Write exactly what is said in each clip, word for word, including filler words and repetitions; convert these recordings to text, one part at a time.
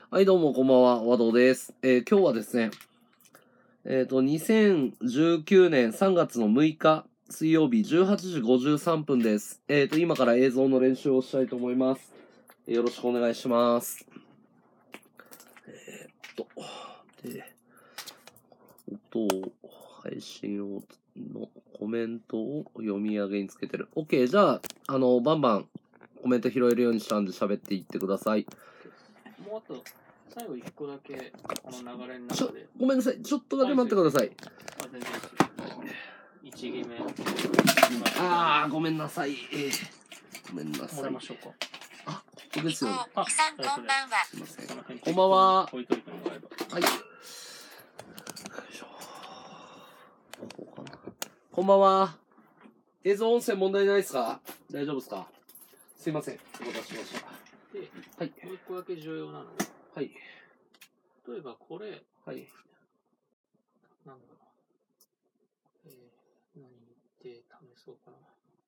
はい、どうも、こんばんは。和道です。えー今日はですね、えっと、にせんじゅうきゅうねんさんがつのむいか、水曜日、じゅうはちじごじゅうさんぷんです。えっと、今から映像の練習をしたいと思います。よろしくお願いします。えーっと、で、音を、配信を、のコメントを読み上げにつけてる。OK、じゃあ、あの、バンバンコメント拾えるようにしたんで喋っていってください。 もうあと、最後いっこだけ、この流れのちょ中で。、 ごめんなさい。ちょっとだけ待ってください。 あ、全然ですよ。いち決め。 ああ、ごめんなさい。えーごめんなもさい。 らいましょうか。 あ、ここですよね。 あ、 さんこんばんは。 すいません。 この辺こんばんは。 置いといてもらえば。 はい。よいしょ。ここかな。こんばんは。映像音声問題ないですか？大丈夫ですか？すいません。お待たせしました。 で、 はい。 もういっこだけ重要なのが、 はい。 例えばこれ、 はい。 なんだろうな。えー、何で試そうかな。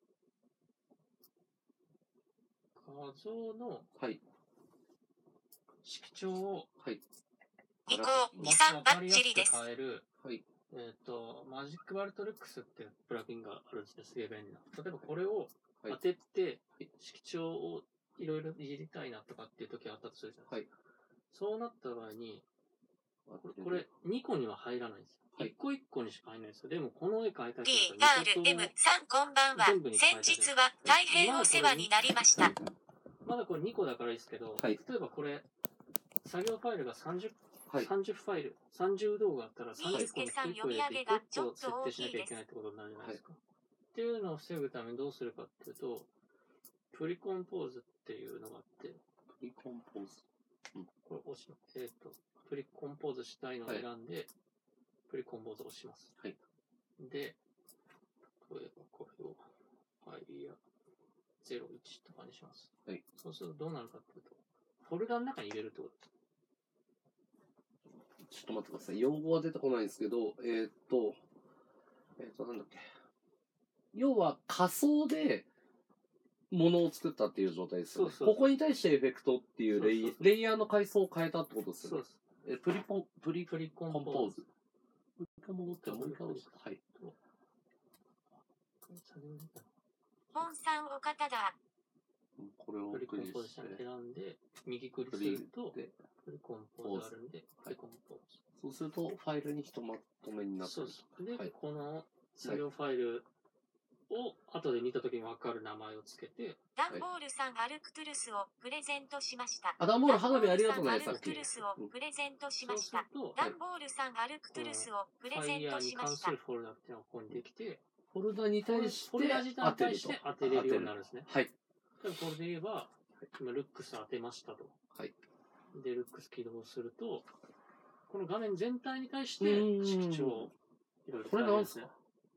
画像のはい。 色調を、 はい。 移行に、さんわバかりやすくッチリです。 変える、 はい。 えっ、と、マジックバルトルックスっていうプラグインがあるんですね。すげえ便利な。例えばこれを当てて、色調をいろいろいじりたいなとかっていう時があったとするじゃないですか。はい、そうなった場合に、これ、これにこには入らないんですよ。はい、いっこいっこにしか入らないんですよ。でもこの絵描いた人ティーアールエム さんこんばんは。先日は大変お世話になりました。 まだこれにこだからいいですけど、はい、例えばこれ、作業ファイルがさんじゅう、はい、さんじゅうファイル、さんじゅう動画あったらさんじゅっこにいっこいっこ入れていっこいっこ設定しなきゃいけないってことになるじゃないですか。はい、っていうのを防ぐためにどうするかっていうと、プリコンポーズっていうのがあって、 プリコンポーズ、 うん、これ押します。えっ、ー、と、プリコンポーズしたいのを選んで、はい、プリコンポーズを押します。はい、で、例えばこれを、ファイルやゼロいちとかにします。はい、そうするとどうなるかっていうと、フォルダの中に入れるってことです。 ちょっと待ってください。用語は出てこないんですけど、えー、っと、えー、っと、なんだっけ。要は仮想で物を作ったっていう状態ですよね。そうそうそう、ここに対してエフェクトっていうレイ、そうそうそう、レイヤーの階層を変えたってことですよね。そうです。え、プリポン、プリ、プリコンポーズ。もう一回戻って、もう一回戻って。はい。 本さんお方だ。 これをプリコンポーズ選んで、右クリックすると、プリコンポーズあるんで、プリコンポーズ。 そうすると、ファイルにひとまとめになってる。 そうです。で、はい、この作業ファイルを後で見たときに分かる名前をつけて、 ダンボールさんアルクトゥルスをプレゼントしました。 あ、ダンボール花火ありがとうね、 アルクトゥルスをプレゼントしました。ダンボールさんアルクトゥルスをプレゼントしました。 ファイヤーに関するフォルダっていうのがここにできて、 フォルダに対してフォルダ自体に対して当てれるようになるんですね。 はい。 これで言えば、今、ルックス当てましたと。 はい。 で、ルックス起動すると、この画面全体に対して色調をいろいろ変えるんですね。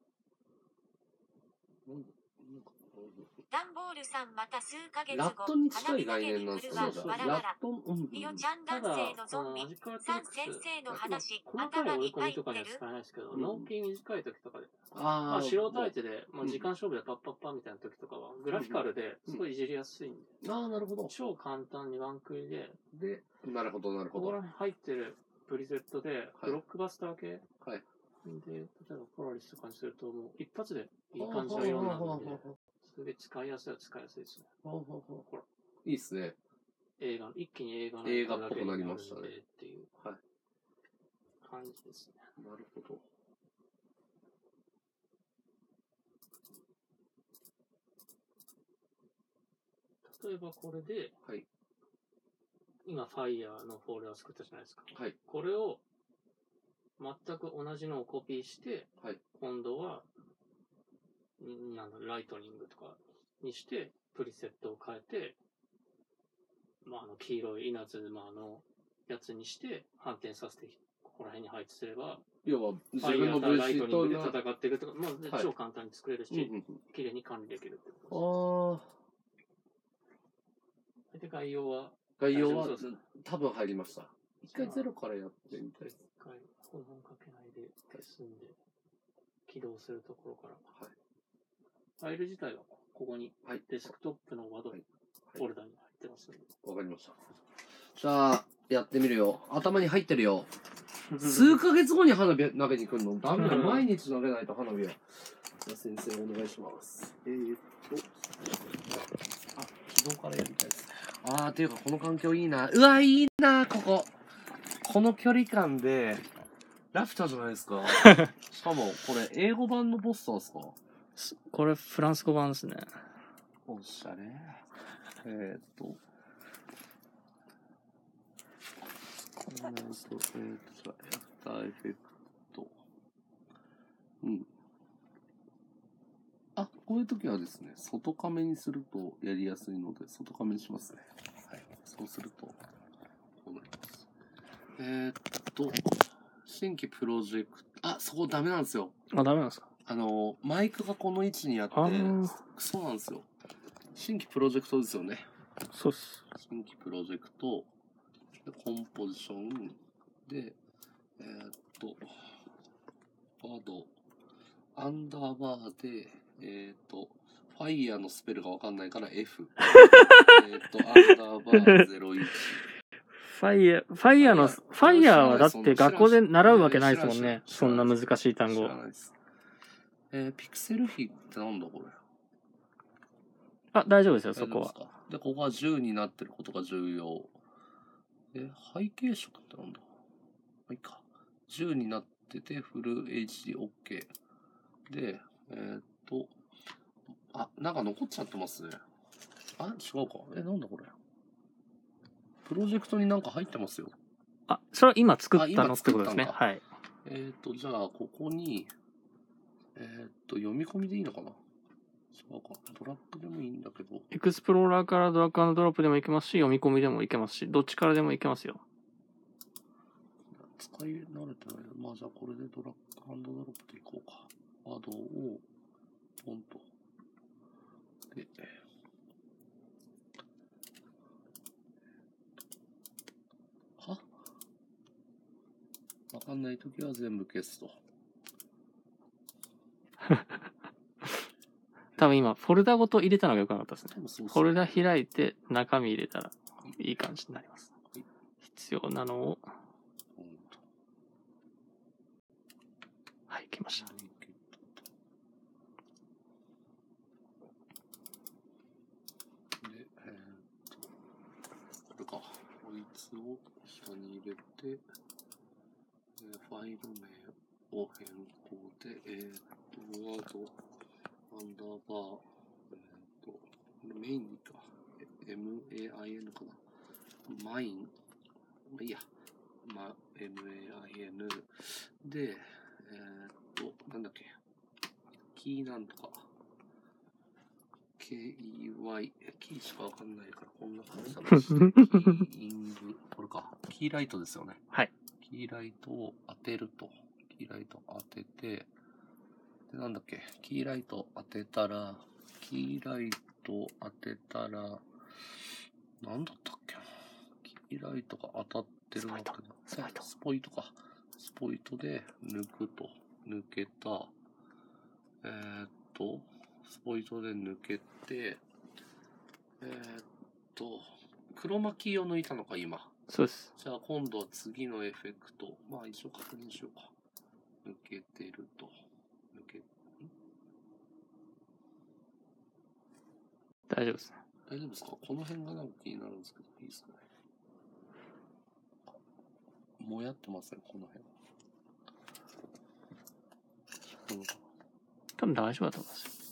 ダンボールさんまた数ヶ月後、 ラットに近い概念なんですかね。 ラット、うん。リオちゃん男性のゾンビ、サン先生の話、頭に入ってる。 納期短い時とかで。まあ素人相手で、まあ、時間勝負でパッパッパみたいな時とかは、グラフィカルですごいいじりやすいんで。 ああ、なるほど。 超簡単にワンクリで。 で、なるほど、なるほど。 ここに入ってるプリセットで、ブロックバスター系。はい。で、例えばポラリスとかにすると、もう一発でいい感じの色になるんで。それで使いやすいは使いやすいですね。 ほうほうほう、ほら。いいっすね。 映画、一気に映画の映画っぽくなりましたね。 っていう感じですね。 なるほど。 例えばこれで、 はい、 今、ファイヤーのフォルダを作ったじゃないですか。 はい、 これを全く同じのをコピーして、はい、今度は、なんだ、ライトニングとかにして、プリセットを変えて、まあ、あの、黄色い稲妻のやつにして、反転させて、ここら辺に配置すれば、 要は、自分の ブイシー とライトニングで戦ってるとか、まあ、はい、超簡単に作れるし、うんうん、綺麗に管理できるってことです。ああ。 で、概要は概要は多分入りました。一回ゼロからやってみたい。一回、保存かけないで消すんで、起動するところから。はい。ファイル自体はここに、はい、デスクトップのワードフォルダに入ってますので。 わかりました。じゃあ、 やってみるよ。頭に入ってるよ。数ヶ月後に花火投げに来るのダメだよ。毎日投げないと花火は。じゃあ先生お願いします。えーっと。あ、昨日からやりたいですね。あー、ていうかこの環境いいな。うわ、いいな、ここ。この距離感で、ラピュタじゃないですか。しかも、これ、英語版のポスターですか？ これ、フランス語版ですね。 おしゃれ。えー、っと。えー、っと、えー、っと、じゃあ、アフターエフェクト。うん。あ、こういう時はですね、外カメにするとやりやすいので、外カメにしますね。はい。そうすると、こうなります。えー、っと、新規プロジェクト、あ、そこダメなんですよ。 あ、ダメなんですか？ あの、マイクがこの位置にあって、そうなんですよ。新規プロジェクトですよね。 そうっす。 新規プロジェクト、でコンポジション、で、えー、っと、ワード、アンダーバーで、えー、っと、ファイヤーのスペルがわかんないから F。えっと、アンダーバーゼロいち。 ファイヤー、ファイヤーの、ファイヤーはだって学校で習うわけないですもんね。そんな難しい単語。 えー、ピクセル比ってなんだこれ。 あ、大丈夫ですよ、そこは。 で、ここがじゅうになってることが重要。え、背景色ってなんだ？まあ、いいか。じゅうになってて、フル エイチディーOK。で、えー、っと、あ、なんか残っちゃってますね。あ、違うか。え、なんだこれ。プロジェクトになんか入ってますよ。 あ、それは今作ったのってことですね。はい。 えっと、じゃあ、ここに、えっと、読み込みでいいのかな？そうか。ドラッグでもいいんだけど。 エクスプローラーからドラッグ&ドロップでもいけますし、読み込みでもいけますし、どっちからでもいけますよ。 使い慣れてない。まあ、じゃあこれでドラッグ&ドロップでいこうか。ワードを、ポンと。で、は？わかんないときは全部消すと。 多分今、フォルダごと入れたのが良くなかったですね。 そうそうそう、 フォルダ開いて、中身入れたら、いい感じになります。はい、必要なのを、はい、来ました。 で、えー、っと、これか。こいつを下に入れて、えー、ファイル名を変更で、えー、っと、ワード、アンダーバー、えー、っと、メインにか、エムエーアイエヌ かな。マイン、まあいいや、ま、エムエーアイエヌ で、えー、っと、なんだっけ、キーなんとか、ケーイーワイ、キーしかわかんないからこんな感じだして、キーイング、これか、キーライトですよね。 はい。 キーライトを当てると、キーライト当てて、で、なんだっけ、キーライト当てたら、キーライト当てたら、なんだったっけな。キーライトが当たってるわけだ。スポイト。スポイトか。スポイトで抜くと。抜けた。えー、っと、スポイトで抜けて、えー、っと、黒巻きを抜いたのか、今。 そうです。 じゃあ今度は次のエフェクト。まあ一応確認しようか。抜けてると。抜け、ん？ 大丈夫ですね。 大丈夫ですか？この辺がなんか気になるんですけど、いいですかね。もやってません、この辺。 多分大丈夫だと思いますよ。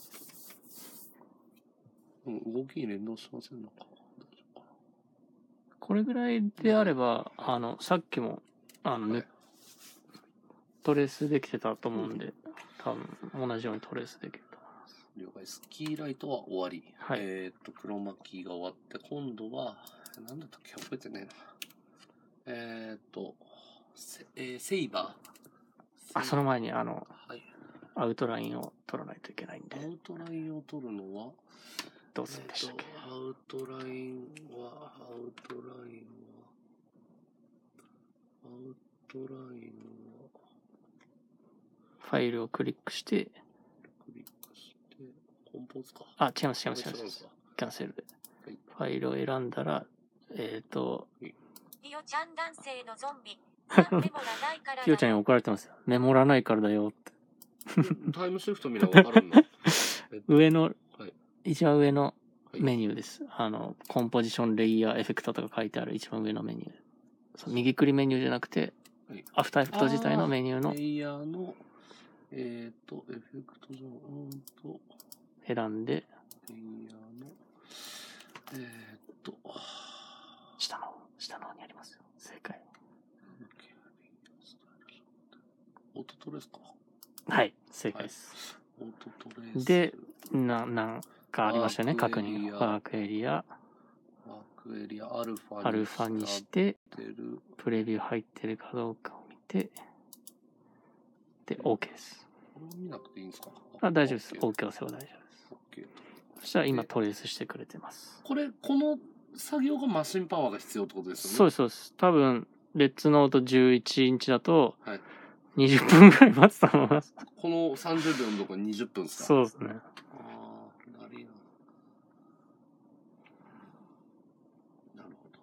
うん、動きに連動しませんのか。大丈夫かな。 これぐらいであれば、あの、さっきも、あの、はい、トレースできてたと思うんで、うん、多分同じようにトレースできると思います。 了解です。キーライトは終わり。 はい、 えっと、黒巻きが終わって、今度は、なんだったっけ覚えてねえな。えっと、セ, えー、セイバー。 あ、その前に、あの、 はい、 アウトラインを取らないといけないんで。 アウトラインを取るのは、 どうするんでしたっけ？ えー、アウトラインは、アウトラインは、アウトラインは、 ファイルをクリックして、 クリックして、コンポーズか。 あ、違います、違います、違います。キャンセルで。はい、ファイルを選んだら、えっと、 よちゃん男性のゾンビ。メモらないからだよ。 キヨちゃんに怒られてますよ。メモらないからだよって。 タイムシフト見ればわかるんだ。 上の、 はい、 一番上のメニューです。あの、コンポジション、レイヤー、エフェクトとか書いてある一番上のメニュー。そう右クリメニューじゃなくて、はい、アフターエフェクト自体のメニューの。 レイヤーの、えっ、ー、と、エフェクト上、うんと、 選んで、 レイヤーの、えっ、ー、と、 下の、下の方にありますよ。正解。 オートトレースか。 はい、正解です。 はい、オートトレース。 で、な、なんかありましたよね、確認。ワークエリア。 ワークエリア、アルファにアルファにして、プレビュー入ってるかどうかを見て、で、OK です。 これを見なくていいんですか？ あ、大丈夫です。OK 押せば大丈夫です。 OK。 そしたら今トレースしてくれてます。 これ、この作業がマシンパワーが必要ってことですよね。 そうです、そうです。多分、レッツノートじゅういちインチだと、 はい、 にじゅっぷんぐらい待つと思います。 このさんじゅうびょうのとこにじゅっぷんですか？ そうですね。 ああ、なるほど。なるほど。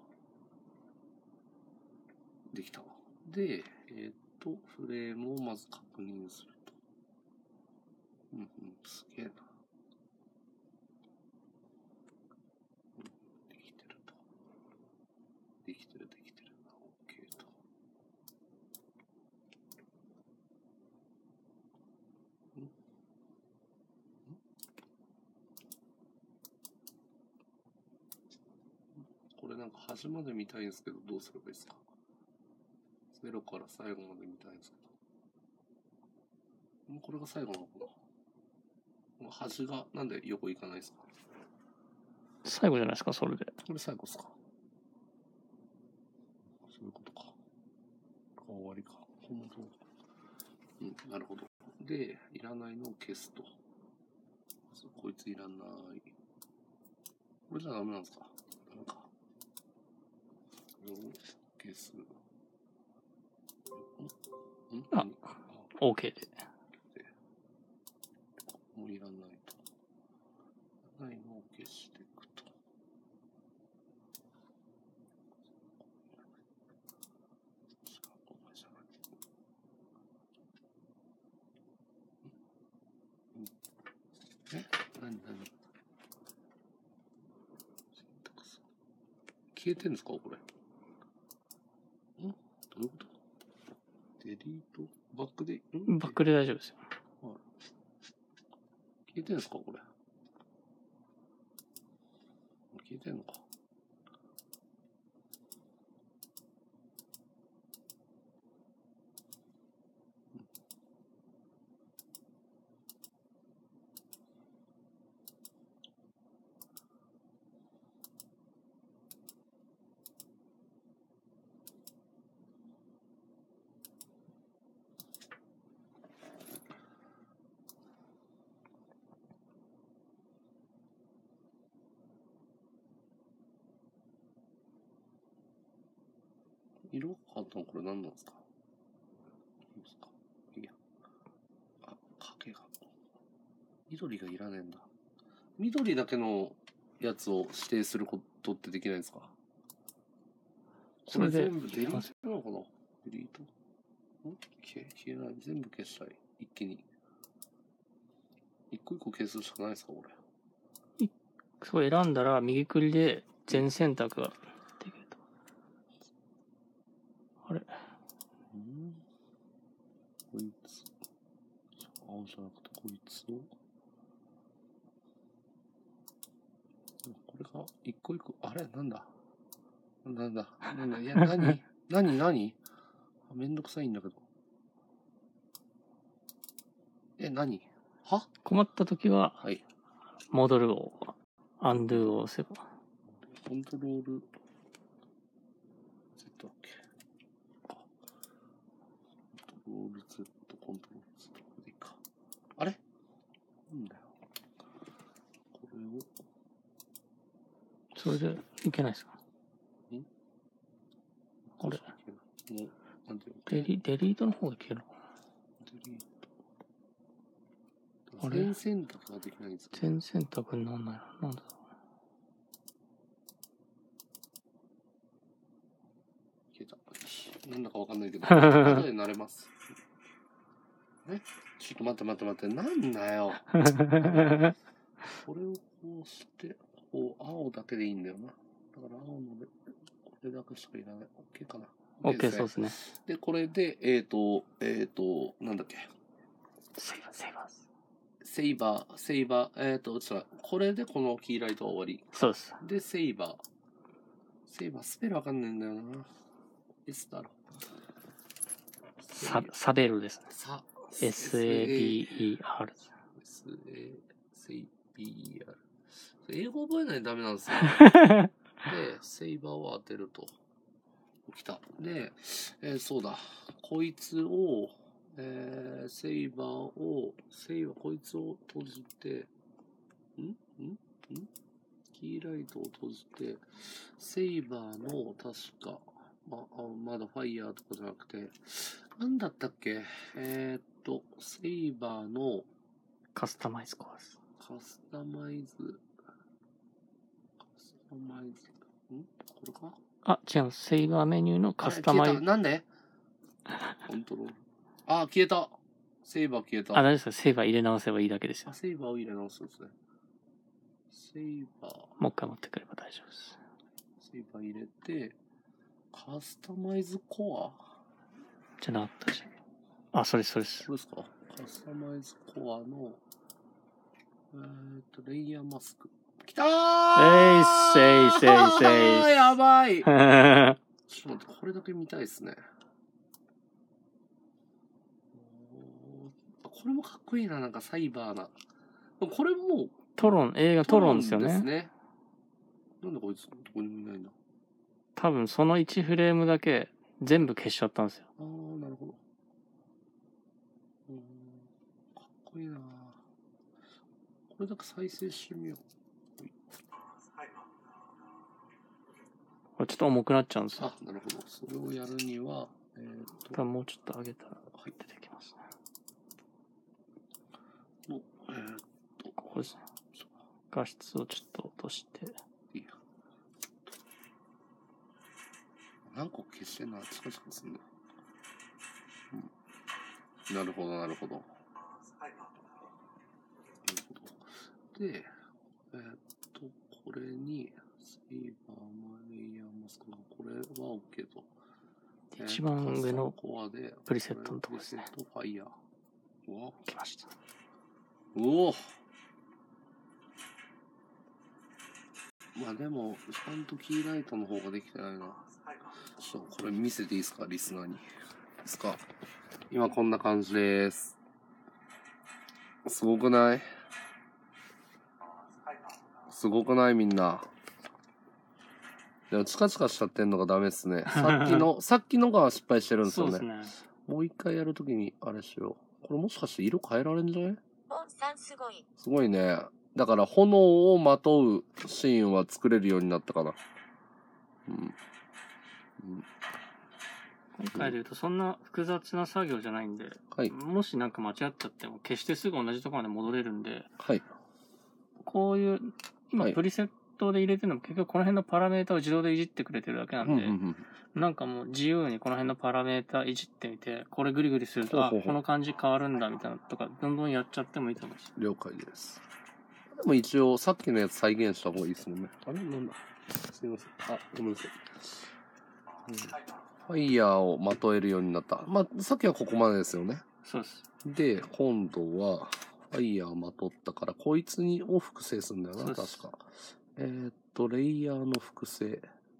できたわ。で、えっ、ー、と、フレームをまず確認すると。うんうん、すげえな。うん、できてると。できてる、できてるな。OK と。んんこれなんか端まで見たいんですけど、どうすればいいですか？ゼロから最後まで見たいんですけど。もうこれが最後なのかな？端がなんで横行かないですか？ 最後じゃないですか、それで。 これ最後ですか？そういうことか。終わりか。本当。うん、なるほど。で、いらないのを消すと。こいついらない。これじゃダメなんですか？ダメか。これを消す。んんあ、OK で。 もういらないと。いらないのを消していくと。え？何何？消えてんですかこれ？ん？どういうこと？デリート？バックで？ん？ バックで大丈夫ですよ。 はい。消えてんですかこれ？消えてんのか。色が変わったのこれ何なんですか？いいですか？いいや。あ、影が。緑がいらねえんだ。緑だけのやつを指定することってできないんですか？これ全部デリートなのかな？デリート？ん？消え、消えない。全部消したい。一気に。一個一個消すしかないですかこれ？ そう選んだら右クリで全選択ができると。あれ？ うん？こいつ。青じゃなくてこいつを。これが一個一個、あれなんだなんだなんだいや、何何何めんどくさいんだけど。え、何は困ったときは、 はい。 戻るを、アンドゥを押せば。 コントロール Z だっけ？コントロール Z、コントロール Z でいいか。あれなんだよ。これを。 それでいけないですか？ んあれもう、なんていうのデリ、デリートの方で消えるのかな？ デリート。全選択ができないんですか？ 全選択にならないな。なんだろなんだかわかんないけど、後で慣れます。ね、ちょっと待って待って待って、なんだよ。これをこうして、こう、青だけでいいんだよな。だから青ので、これだけしかいらない。OK かな。 OK、そうですね。 で、これで、えっと、えっと、なんだっけ。 セイバー、セイバー。 セイバー、セイバー、えっと、ちょっと、これでこのキーライトは終わり。 そうです。 で、セイバー。セイバー、スペルわかんないんだよな。S だろ。 サ、サベルですね。 サ、 エスエービーイーアール。 エスエー、セイビーイーアール。英語覚えないとダメなんですよ。で、セイバーを当てると。来た。で、えー、そうだ。こいつを、えー、セイバーを、セイバー、こいつを閉じて、んんんキーライトを閉じて、セイバーの、確か、ま、あまだファイヤーとかじゃなくて、なんだったっけえー、っと、セイバーの、 カスタマイズコアス。 カスタマイズ、カスタマイズ、んこれかあ、違う。セイバーメニューのカスタマイズ。 なんでコントロール。あ、消えた。セイバー消えた。 あ、大丈夫ですか。セイバー入れ直せばいいだけですよ。 セイバーを入れ直すんですね。セイバー。 もう一回持ってくれば大丈夫です。 セイバー入れて、カスタマイズコアじゃなかったし。あ、それそれです。 これですかカスタマイズコアの、えーっと、レイヤーマスク。きたーえいせいせいせい。 やばいちょっと待って、これだけ見たいですね。これもかっこいいな、なんかサイバーな。これも、 トロン、映画トロンですよね。 ですね。なんでこいつ、どこにもいないんだ。 多分そのいちフレームだけ全部消しちゃったんですよ。 ああ、なるほど。うん、かっこいいな。これだけ再生してみよう。 これちょっと重くなっちゃうんですよ。 あ、なるほど。それをやるには、えー、っと。 多分もうちょっと上げたら出てきますね。 の、えー、っと。 ここですね。画質をちょっと落として。 いいや。何個消してんな、チカチカすんの。うん。なるほど、なるほど。なるほど。で、えー、っと、これに、セイバーマレイヤーマスクの、これは OK と。 一番上のプリセットのところですね。プリセットファイヤー。お来ました。 おお。まあでも、ちゃんとキーライトの方ができてないな。ちょっとこれ見せていいですか、リスナーに。ですか。今こんな感じです。すごくない？すごくないみんな。でもチカチカしちゃってんのがダメっすね。さっきの、さっきのが失敗してるんですよね。 そうですね。 もう一回やるときにあれしよう。これもしかして色変えられんじゃない？ すごい。 すごいね。だから炎をまとうシーンは作れるようになったかな。うん。うん、 今回で言うとそんな複雑な作業じゃないんで、はい、もしなんか間違っちゃっても決してすぐ同じところまで戻れるんで、 はい、 こういう今プリセットで入れてるのも結局この辺のパラメータを自動でいじってくれてるだけなんで、うんうんうん、なんかもう自由にこの辺のパラメータいじってみて、これグリグリすると、ほうほうほう、あ、この感じ変わるんだみたいなとか、どんどんやっちゃってもいいと思います。 了解です。でも一応さっきのやつ再現した方がいいですもんね。あれなんだすみません。あ、ごめんなさい。うん、ファイヤーをまとえるようになった。まあ、さっきはここまでですよね。 そうです。 で、今度は、ファイヤーまとったから、こいつにを複製するんだよな、確か。えー、っと、レイヤーの複製。んん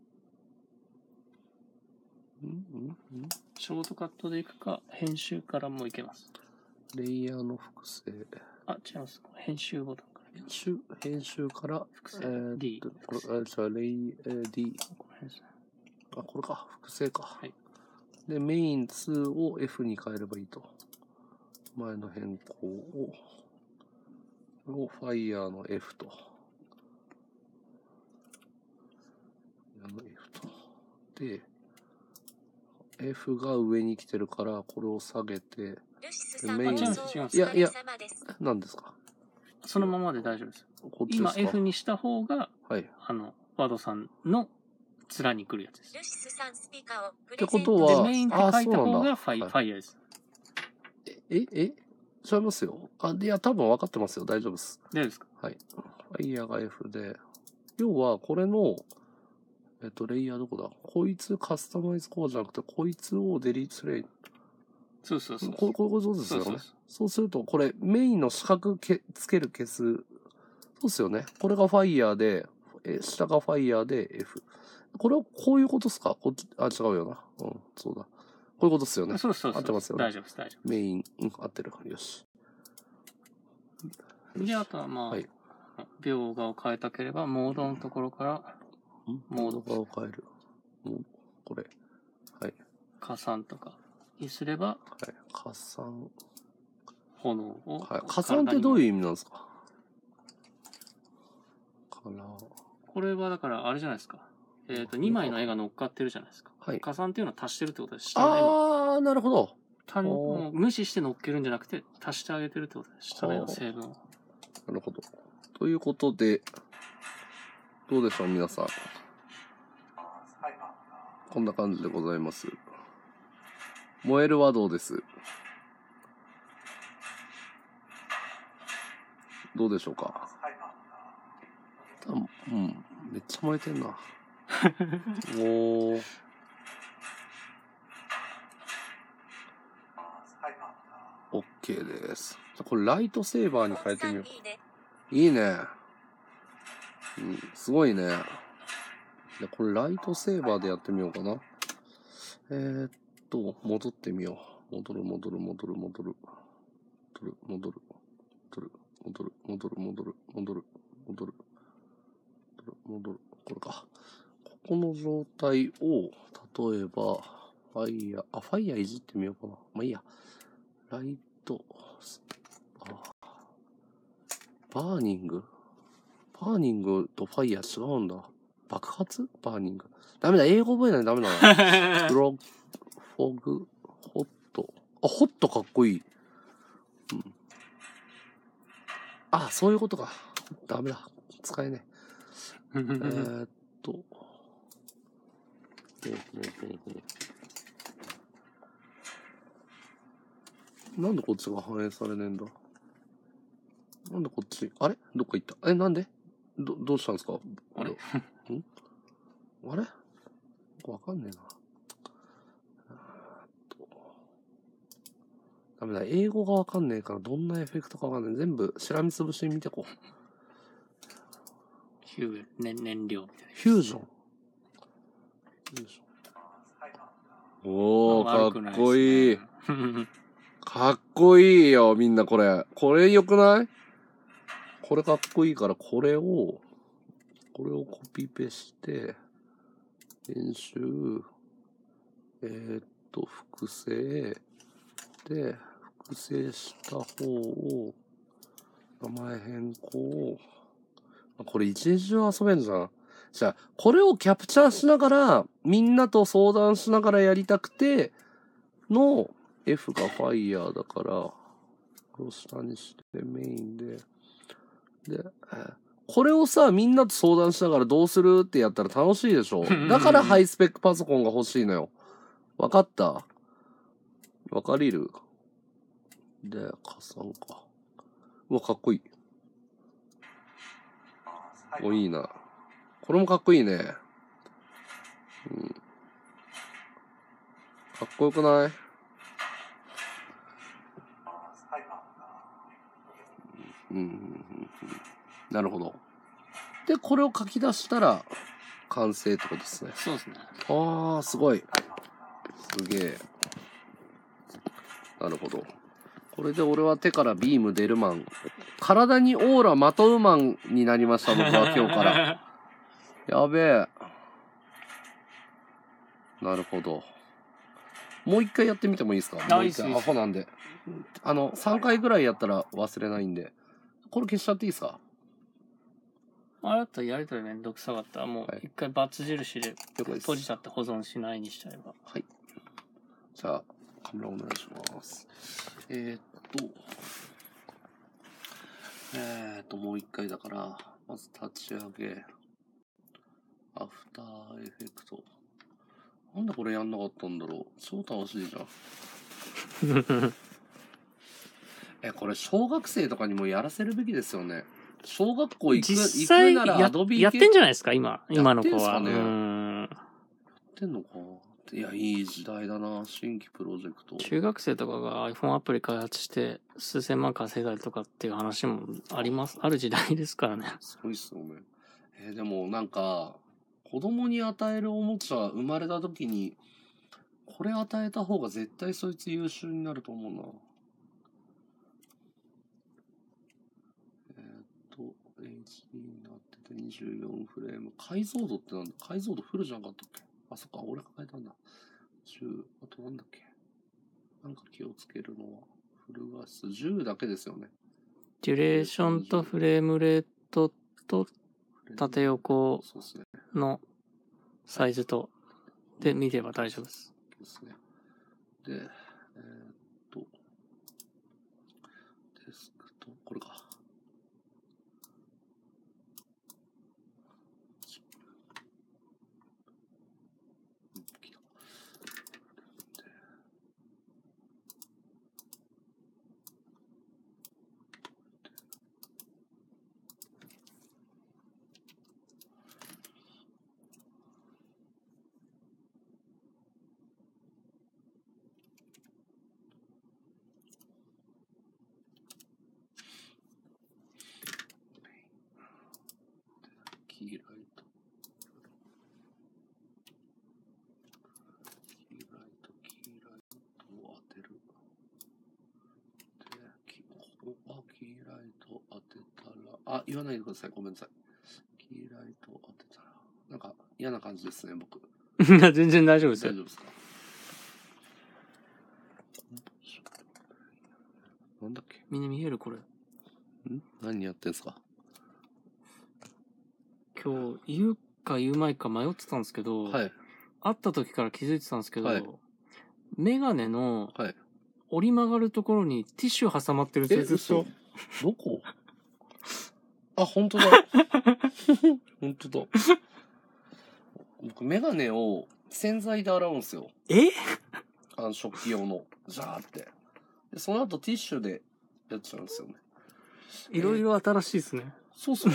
んショートカットでいくか、編集からもいけます。 レイヤーの複製。 あ、違います。編集ボタンから。 編集、編集から、 複製。えー、D。 これ、あ、じゃあ、レイ、えー、D。 この辺ですね。 あ、これか。複製か。 はい。 で、メインにを F に変えればいいと。前の変更を、をファイヤーの F と。の F と。で、F が上に来てるから、これを下げて、 メイン、 いやいや、何ですか？ そのままで大丈夫です。こっちですか？今 F にした方が、 はい、 あの、ワドさんの面に来るやつです。 ルシスさんスピカをプってこレゼントとは、 で、メインって書いた方がファイ、 はいファイヤーです。 え、え、違いますよ。あ、いや、多分分かってますよ。大丈夫です。 大丈夫ですか？ はい。ファイヤーが F で、要は、これの、えっと、レイヤーどこだ？こいつカスタマイズコアじゃなくて、こいつをデリートすればいい。 そうそうそう。 こう、こういうことですよね。 そうそうそうそうすると、これ、メインの四角けつける消す。そうですよね。これがファイヤーで、え、下がファイヤーで F。これはこういうことですか？こっち、あ、違うよな。うん、そうだ。こういうことですよね。 そうそうそう。 合ってますよね。 大丈夫です、大丈夫メイン、うん、合ってる。よし。 で、あとはまあ、 はい、 描画を変えたければ、モードのところから、 モードを変える。これ。はい。 加算とかにすれば、 はい。加算。 炎を。 はい。加算ってどういう意味なんですか？から。 これはだから、あれじゃないですか。えっと、にまいの絵が乗っかってるじゃないですか。 はい。 加算っていうのは足してるってことです。 ああ、なるほど。 単にもう無視して乗っけるんじゃなくて、足してあげてるってことです。下の絵の成分を。 なるほど。ということで、どうでしょう、皆さん。こんな感じでございます。燃えるはどうです。どうでしょうか。多分、うん、めっちゃ燃えてんな。おー。OK です。これライトセーバーに変えてみよう。いいね。うん、すごいね。でこれライトセーバーでやってみようかな。えー、っと、戻ってみよう。戻る、戻る、戻る、戻る。戻る、戻る、戻る、戻る、戻る、戻る、戻る、戻る、戻る、これか。ここの状態を、例えば、ファイヤー、あ、ファイヤーいじってみようかな。まあいいや。ライト、あ、バーニングバーニングとファイヤー違うんだ。爆発バーニング。ダメだ、英語覚えないとダメだな。フロ、フォグ、ホット。あ、ホットかっこいい。うん。あ、そういうことか。ダメだ。使えねえ。えーっと。ほうほうほうほう。なんでこっちが反映されねえんだ。なんでこっち、あれどっか行った。え、なんでど、どうしたんですかあれんあれわかんねえな。ダメだ。英語がわかんねえから、どんなエフェクトかわかんない。全部、しらみつぶしに見てこう。 ヒュー、ね、燃料みたいな。 フュージョン。フュージョン。おー、かっこいい。かっこいいよ、みんなこれ。これ良くない？これかっこいいから、これを、これをコピペして、編集、えー、っと、複製、で、複製した方を、名前変更。これ一日中遊べんじゃん。じゃあ、これをキャプチャーしながら、みんなと相談しながらやりたくて、の F がファイヤーだから、これを下にしてメインで、で、これをさ、みんなと相談しながらどうするってやったら楽しいでしょ。だからハイスペックパソコンが欲しいのよ。わかった？わかりる？で、加算か。うわ、かっこいい。お、いいな。これもかっこいいね。うん。かっこよくない？うん、うん、うん。なるほど。で、これを書き出したら、完成ってことですね。 そうですね。 ああ、すごい。すげえ。なるほど。これで俺は手からビーム出るマン。体にオーラまとうマンになりました、僕は今日から。やべえ。なるほど。もう一回やってみてもいいですか？もう一回。アホなんで。あの、さんかいぐらいやったら忘れないんで。これ消しちゃっていいですか？ あれだったらやりとりめんどくさかったら、もう一回バツ印で閉じちゃって保存しないにしちゃえば。 はい。じゃあ、カメラお願いします。えー、っと、えー、っと、もう一回だから、まず立ち上げ。 アフターエフェクト。なんでこれやんなかったんだろう。超楽しいじゃん。え、これ小学生とかにもやらせるべきですよね。小学校行く、 実際行くならやアドビやってんじゃないですか、今。今の子は。 やってんすかねうーん。 やってんのか。いや、いい時代だな。新規プロジェクト。 中学生とかが iPhone アプリ開発して数千万稼いだりとかっていう話もあります。ある時代ですからね。 すごいっすよね。えーでもなんか、子供に与えるおもちゃ生まれた時に、これ与えた方が絶対そいつ優秀になると思うな。えーっと、エイチディー になっててにじゅうよんフレーム。解像度ってなんだ？解像度フルじゃなかったっけ？あ、そっか、俺が変えたんだ。じゅう、あとなんだっけ？なんか気をつけるのは、フル画質じゅうだけですよね。 デュレーションとフレームレートと縦横そうですね。 のサイズとで見れば大丈夫です。 ですね。で、えーっと、デスクト、これか。うん、来た。キーライト。キーライト、キーライトを当てる。で、キここがキーライト当てたら、あ、言わないでください。ごめんなさい。キーライト当てたら、なんか嫌な感じですね、僕。 全然大丈夫ですよ大。丈夫ですか？なんだっけ？ みんな見えるこれ。 ん？何やってんすか？ 今日言うか言うまいか迷ってたんですけど、 はい。 会った時から気づいてたんですけど、 はいメガネのはい。 折り曲がるところにティッシュ挟まってるんですよ、ずっ嘘と。 どこ？あ、本当だ。本当だ。僕、メガネを洗剤で洗うんですよ。 えあの、食器用の。ジャーって。で、その後ティッシュでやっちゃうんですよね。 いろいろ新しいですね。 そうそう。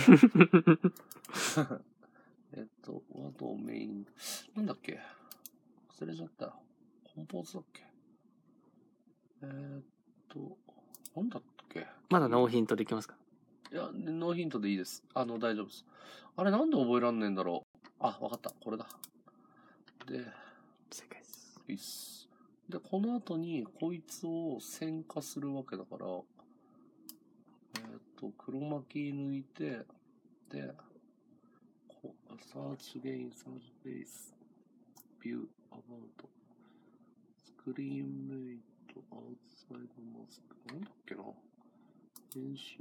えっと、ワードメイン。なんだっけ？忘れちゃった。コンポーズだっけ？えー、っと、なんだっけ？ まだノーヒントできますか？ いや、ノーヒントでいいです。あの、大丈夫です。あれ、なんで覚えらんねえんだろう。あ、わかった。これだ。で、 正解です。 いいっす。で、この後に、こいつを線化するわけだから、えっと、黒巻き抜いて、で、こう、サーチゲイン、サーチベース、ビュー、アバウト、スクリーンメイト、アウトサイドマスク、なんだっけな。編集、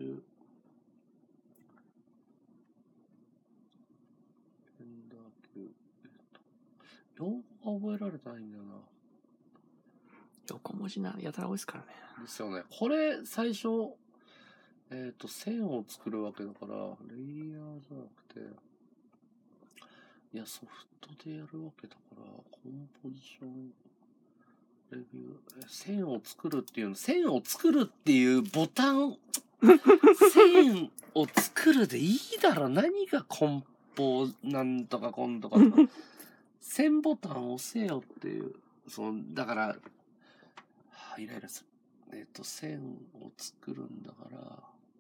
ペンダー級、えっと、用語が覚えられてないんだよな。 横文字な、やたら多いですからね。 ですよね。これ、最初、えっと、線を作るわけだから、レイヤーじゃなくて、いや、ソフトでやるわけだから、コンポジション、レビュー、え線を作るっていうの、線を作るっていうボタン、線を作るでいいだろ。何がコンポ、なんとかコンとかとか。線ボタン押せよっていう。その、だから、はあ、イライラする。えっと、線を作るんだから、なんだ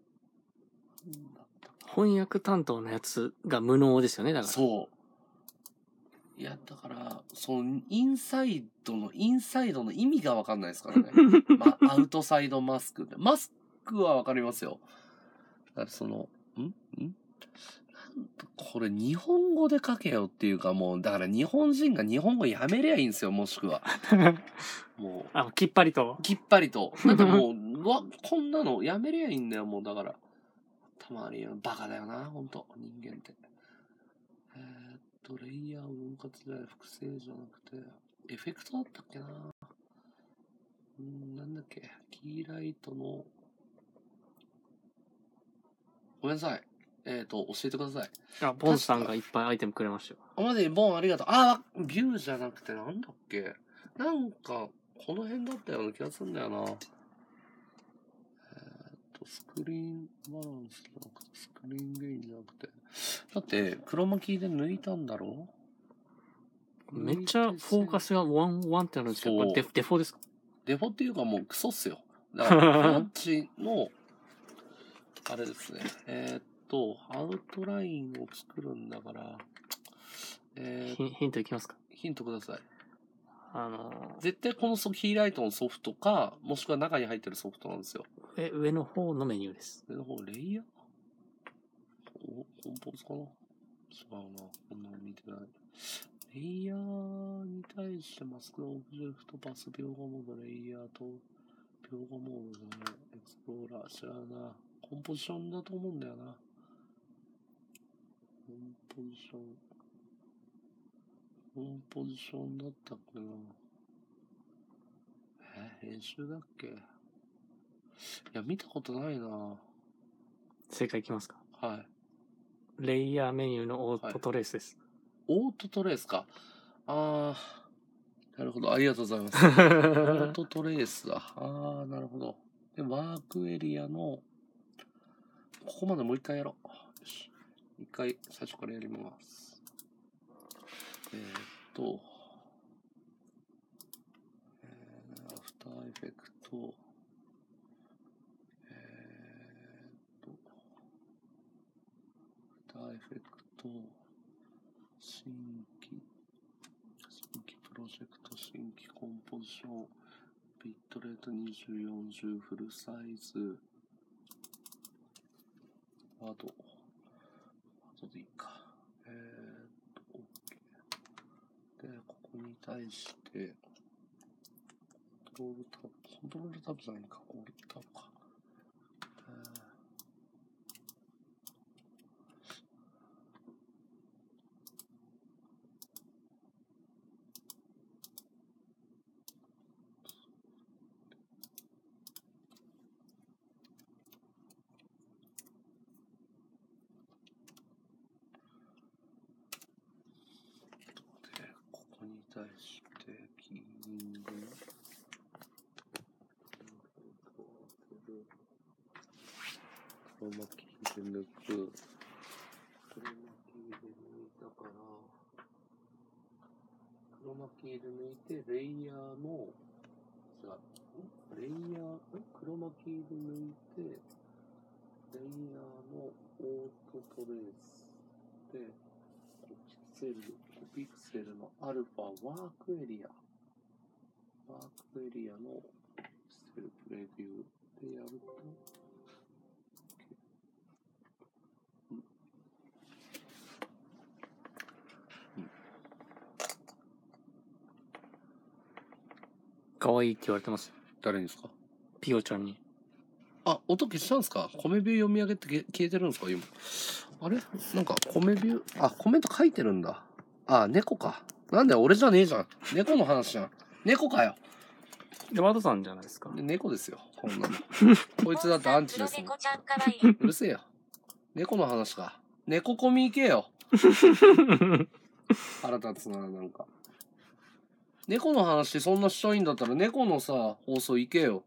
ったっけ？ 翻訳担当のやつが無能ですよね、だから。 そう。いや、だから、その、インサイドの、インサイドの意味がわかんないですからね。ま、アウトサイドマスクって。マスクはわかりますよ。だからその、んんこれ日本語で書けよっていうかもう、だから日本人が日本語やめりゃいいんですよ、もしくは。もう。 あ、きっぱりと。 きっぱりと。なんかもう、わ、こんなのやめりゃいいんだよ、もうだから。たまにバカだよな、ほんと、人間って。えーっと、レイヤー分割で複製じゃなくて、エフェクトだったっけな。うん、なんだっけ、キーライトの、ごめんなさい。 えっと、教えてください。 あ、ボンさんがいっぱいアイテムくれましたよ。 あ、マジでボンありがとう。あ、ビューじゃなくてなんだっけ。なんか、この辺だったような気がするんだよな。えーっと、スクリーンバランスじゃなくて、スクリーンゲインじゃなくて。だって、黒巻きで抜いたんだろう。 めっちゃフォーカスがワンワンってなるんですけど、これデフ、デフォですか？ デフォっていうかもうクソっすよ。だから、こっちの、あれですね。えー、っと、アウトラインを作るんだから、えー、 ヒントいきますか？ ヒントください。 あのー、 絶対このキーライトのソフトか、もしくは中に入ってるソフトなんですよ。 え、上の方のメニューです。 上の方、レイヤーおコンポーズかな違うな。こんなの見てない。レイヤーに対してマスクオブジェクト、パス、描画モード、レイヤーと、描画モードじゃない、エクスプローラー、知らんな。コンポジションだと思うんだよな。コンポジション。コンポジションだったっけな。え、編集だっけ？いや、見たことないな。 正解いきますか？ はい。 レイヤーメニューのオートトレースです。 はい、オートトレースか。あー、なるほど。ありがとうございます。オートトレースだ。あー、なるほど。で、ワークエリアの、ここまでもう一回やろう。よし。一回、最初からやります。えー、っと、えー、アフターエフェクト、えー、っと、アフターエフェクト、新規、新規プロジェクト、新規コンポジション、ビットレートにじゅうよんじゅうフルサイズ、ワード、ワードでいいか。えー、っと、OK。で、ここに対して、コントロールタブ、コントロールタブじゃないか、コントロールタブか。に対してキーイングクロマキーで抜くクロマキーで抜いたからクロマキーで抜いてレイヤーの違うレイヤークロマキーで抜いてレイヤーのオートトレースでピクセルピクセルのアルファワークエリアワークエリアのピクセルプレビューでやると、うんうん、 かわいいって言われてます。 誰にですか？ ピオちゃんに。 あ、音消したんですか？米ビュー読み上げて消えてるんですか今。あれなんか米ビュー、あ、コメント書いてるんだ。あ、猫か。なんだよ、俺じゃねえじゃん。猫の話じゃん。猫かよ。 で、ワードさんじゃないですか。 猫ですよ、こんなの。こいつだってアンチですもん。うるせえよ。猫の話か。猫コミ行けよ。腹立つな、なんか。猫の話そんなしたいんだったら猫のさ、放送行けよ。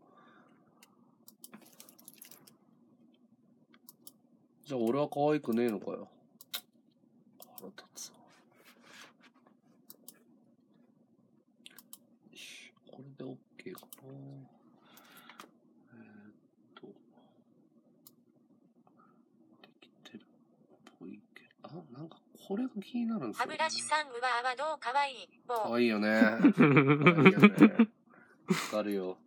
じゃあ俺は可愛くねえのかよ。腹立つわ。よし、これで OK かな。えー、っと、できてるっぽいけど、あ、なんかこれが気になるんですよ、ね。 歯ブラシさん、うわあはどうかわいい。 かわいいよね。かわいいよね。わかるよ。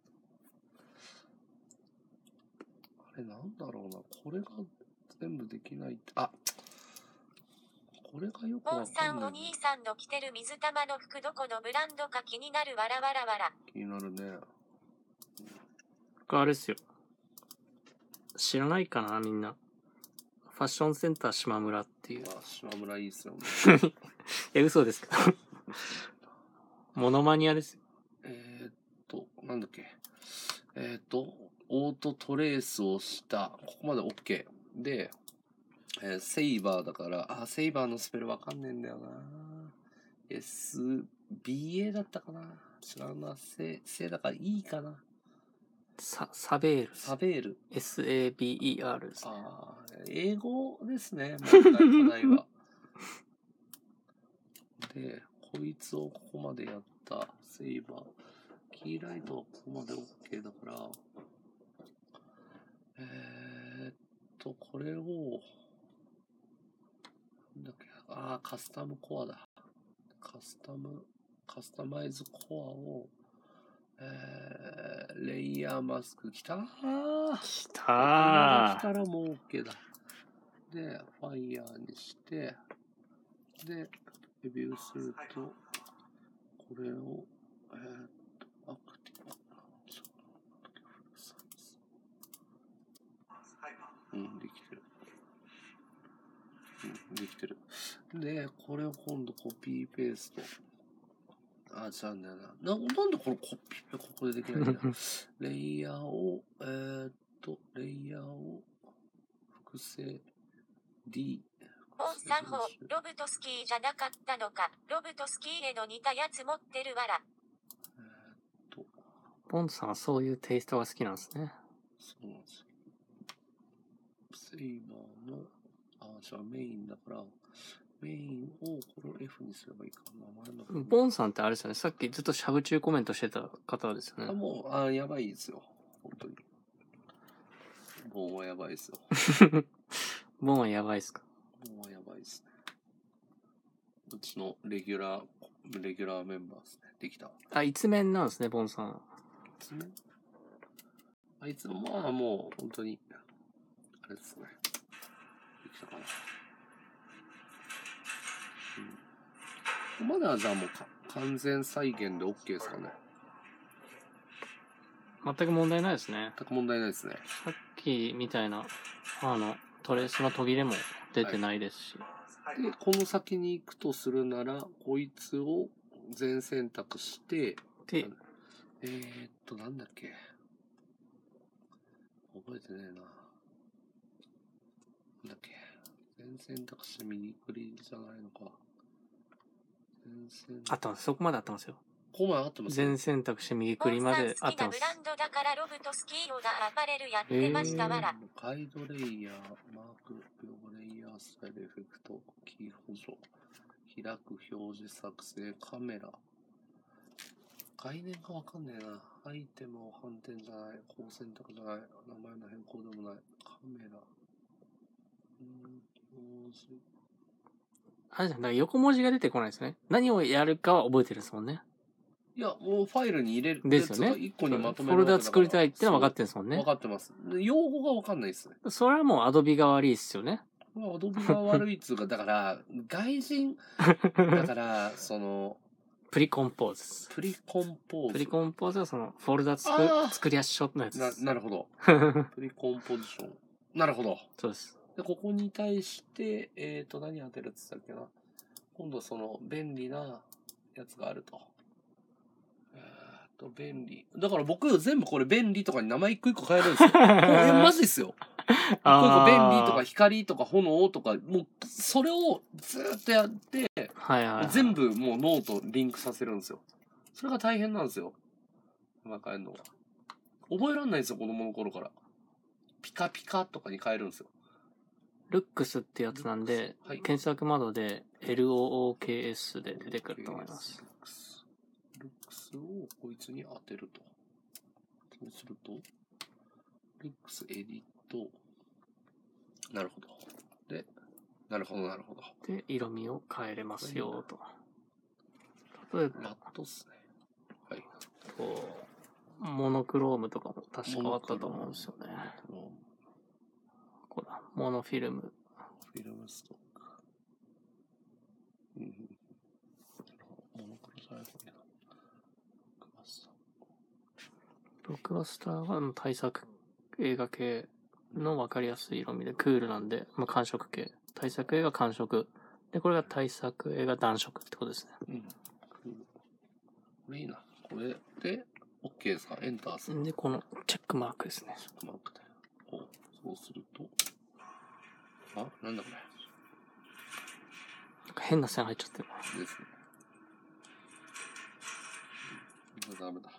あれなんだろうな。これが全部できないって。あ、これがよくわかんない。 ポンさんお兄さんの着てる水玉の服どこのブランドか気になるわらわらわら。 気になるね。 あれですよ。知らないかなみんな。ファッションセンター島村っていう。 あ、島村いいっすよね。 いや、嘘ですか。モノマニアですよ。 えーっと、なんだっけ。えーっと、オートトレースをした。ここまで OK。で、 えー、セイバーだから、あ、セイバーのスペルわかんねえんだよな。エスビーエー だったかな。違うな。セ、セだから E かな。 サ、サベール。 サベール。 エスエービーイーアール ですね。 ああ、英語ですね。問題課題は。で、こいつをここまでやったセイバー。キーライトはここまで OK だから、えー、っと、これを、なんだっけ、ああ、カスタムコアだ。カスタム、カスタマイズコアを、えー、レイヤーマスク、きたーきたここまで来たー。 らもう OK だ。で、ファイヤーにして、で、レビューすると、これを、えー、っと、アクティブ。うん、できてる。うん、できてる。で、これを今度コピーペースト。あ、じゃあねな。な、なんでこれコピーペここでできないんだよ。レイヤーを、えー、っと、レイヤーを複製 D。 ボンさんほ、ロブトスキーじゃなかったのか。ロブトスキーへの似たやつ持ってるわら。 えー、っと。 ボンさんはそういうテイストが好きなんですね。 そうなんですよ。セイバーの、あ、じゃあメインだから、メインをこれを F にすればいいか。名前の。 ボンさんってあれですよね。さっきずっとしゃぶ中コメントしてた方ですよあ、 ね。 もう、あ、やばいですよ。本当に。ボンはやばいですよ。 ボンはやばいっすか？ ボンはやばいですね。うちのレギュラー、レギュラーメンバーですね。できた。 あ、一面なんですね、ボンさん。 いつね。あいつも、まあもう、本当に、あれですね。できたかな。うん。まだじゃあもうか完全再現で OK ですかね。 全く問題ないですね。 全く問題ないですね。 さっきみたいな、あの、トレースの途切れも出てないですし。 はい、で、この先に行くとするなら、こいつを全選択して、で、えー、っと、なんだっけ。覚えてねえな。なんだっけ。全選択して右クリじゃないのか。全選あったんです。そこまであったんですよ。 ここまであってます。 全選択して右クリまであってます。 ブランドだからロブトスキーのだアパレルやってましたわら。 ガイドレイヤー、マーク、秒レイヤー、スタイルエフェクト、キー補助、開く表示作成、カメラ。概念がわかんねえな。アイテムを反転じゃない、高選択じゃない、名前の変更でもない、カメラ。うん、表示。 あれじゃん、だから横文字が出てこないですね。何をやるかは覚えてるんですもんね。 いや、もうファイルに入れるですよね。 いっこにまとめるフォルダ作りたいってのは分かってるんですもんね。 分かってます。用語が分かんないですね。 それはもうアドビが悪いっすよね。 アドビが悪いっつうか、だから、外人、だから、その、 プリコンポーズ。 プリコンポーズ。 プリコンポーズはその、フォルダ作作りやすしょのやつです。 な、なるほど。プリコンポジション。なるほど。 そうです。 で、ここに対して、えっと、何当てるって言ったっけな。今度その、便利なやつがあると。えっと、便利。だから僕、全部これ便利とかに名前一個一個変えるんですよ。え、マジですよ。一個一個便利とか光とか炎とか、もう、それをずーっとやって、 はいはい、はい。 全部もうノートリンクさせるんですよ。それが大変なんですよ。今変えるのが。覚えらんないんですよ、子供の頃から。ピカピカとかに変えるんですよ。 ルックスってやつなんで、はい、検索窓で エルオーオーケーエス で出てくると思います。 ルックス。ルックスをこいつに当てると。そうすると、ルックスエディット。なるほど。で、なるほど、なるほど。 で、色味を変えれますよ、と。例えば、 ラットっすね。はい。 こう、モノクロームとかも確かあったと思うんですよね。これ、モノフィルム。 フィルムストック。うん。モノクロじゃないかな。ブロックバスター。 ブロックバスターは対策映画系の分かりやすい色味でクールなんで、まあ、寒色系。対策映画寒色。で、これが対策映画暖色ってことですね。 うん。これいいな。これで、OK ですか？エンターする。 で、このチェックマークですね。 チェックマークで。お、そうすると、 あ、なんだこれ。 なんか変な線入っちゃってる。 ですね。ダメだ。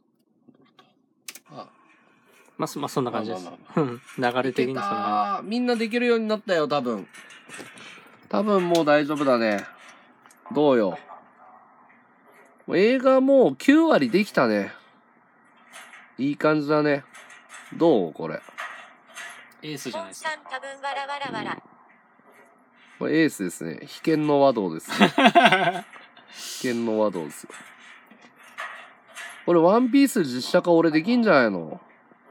ああ。 まあ、まあ、そんな感じです。 まあまあまあ流れ的にそんな感あ、みんなできるようになったよ、多分。多分もう大丈夫だね。どうよ。映画もうきゅうわりできたね。いい感じだね。どうこれ。 じ。エースじゃないですか。 多分わらわらわら。 これエースですね。被験の和道ですね。被験の和道ですよ。これワンピース実写化俺できんじゃないの？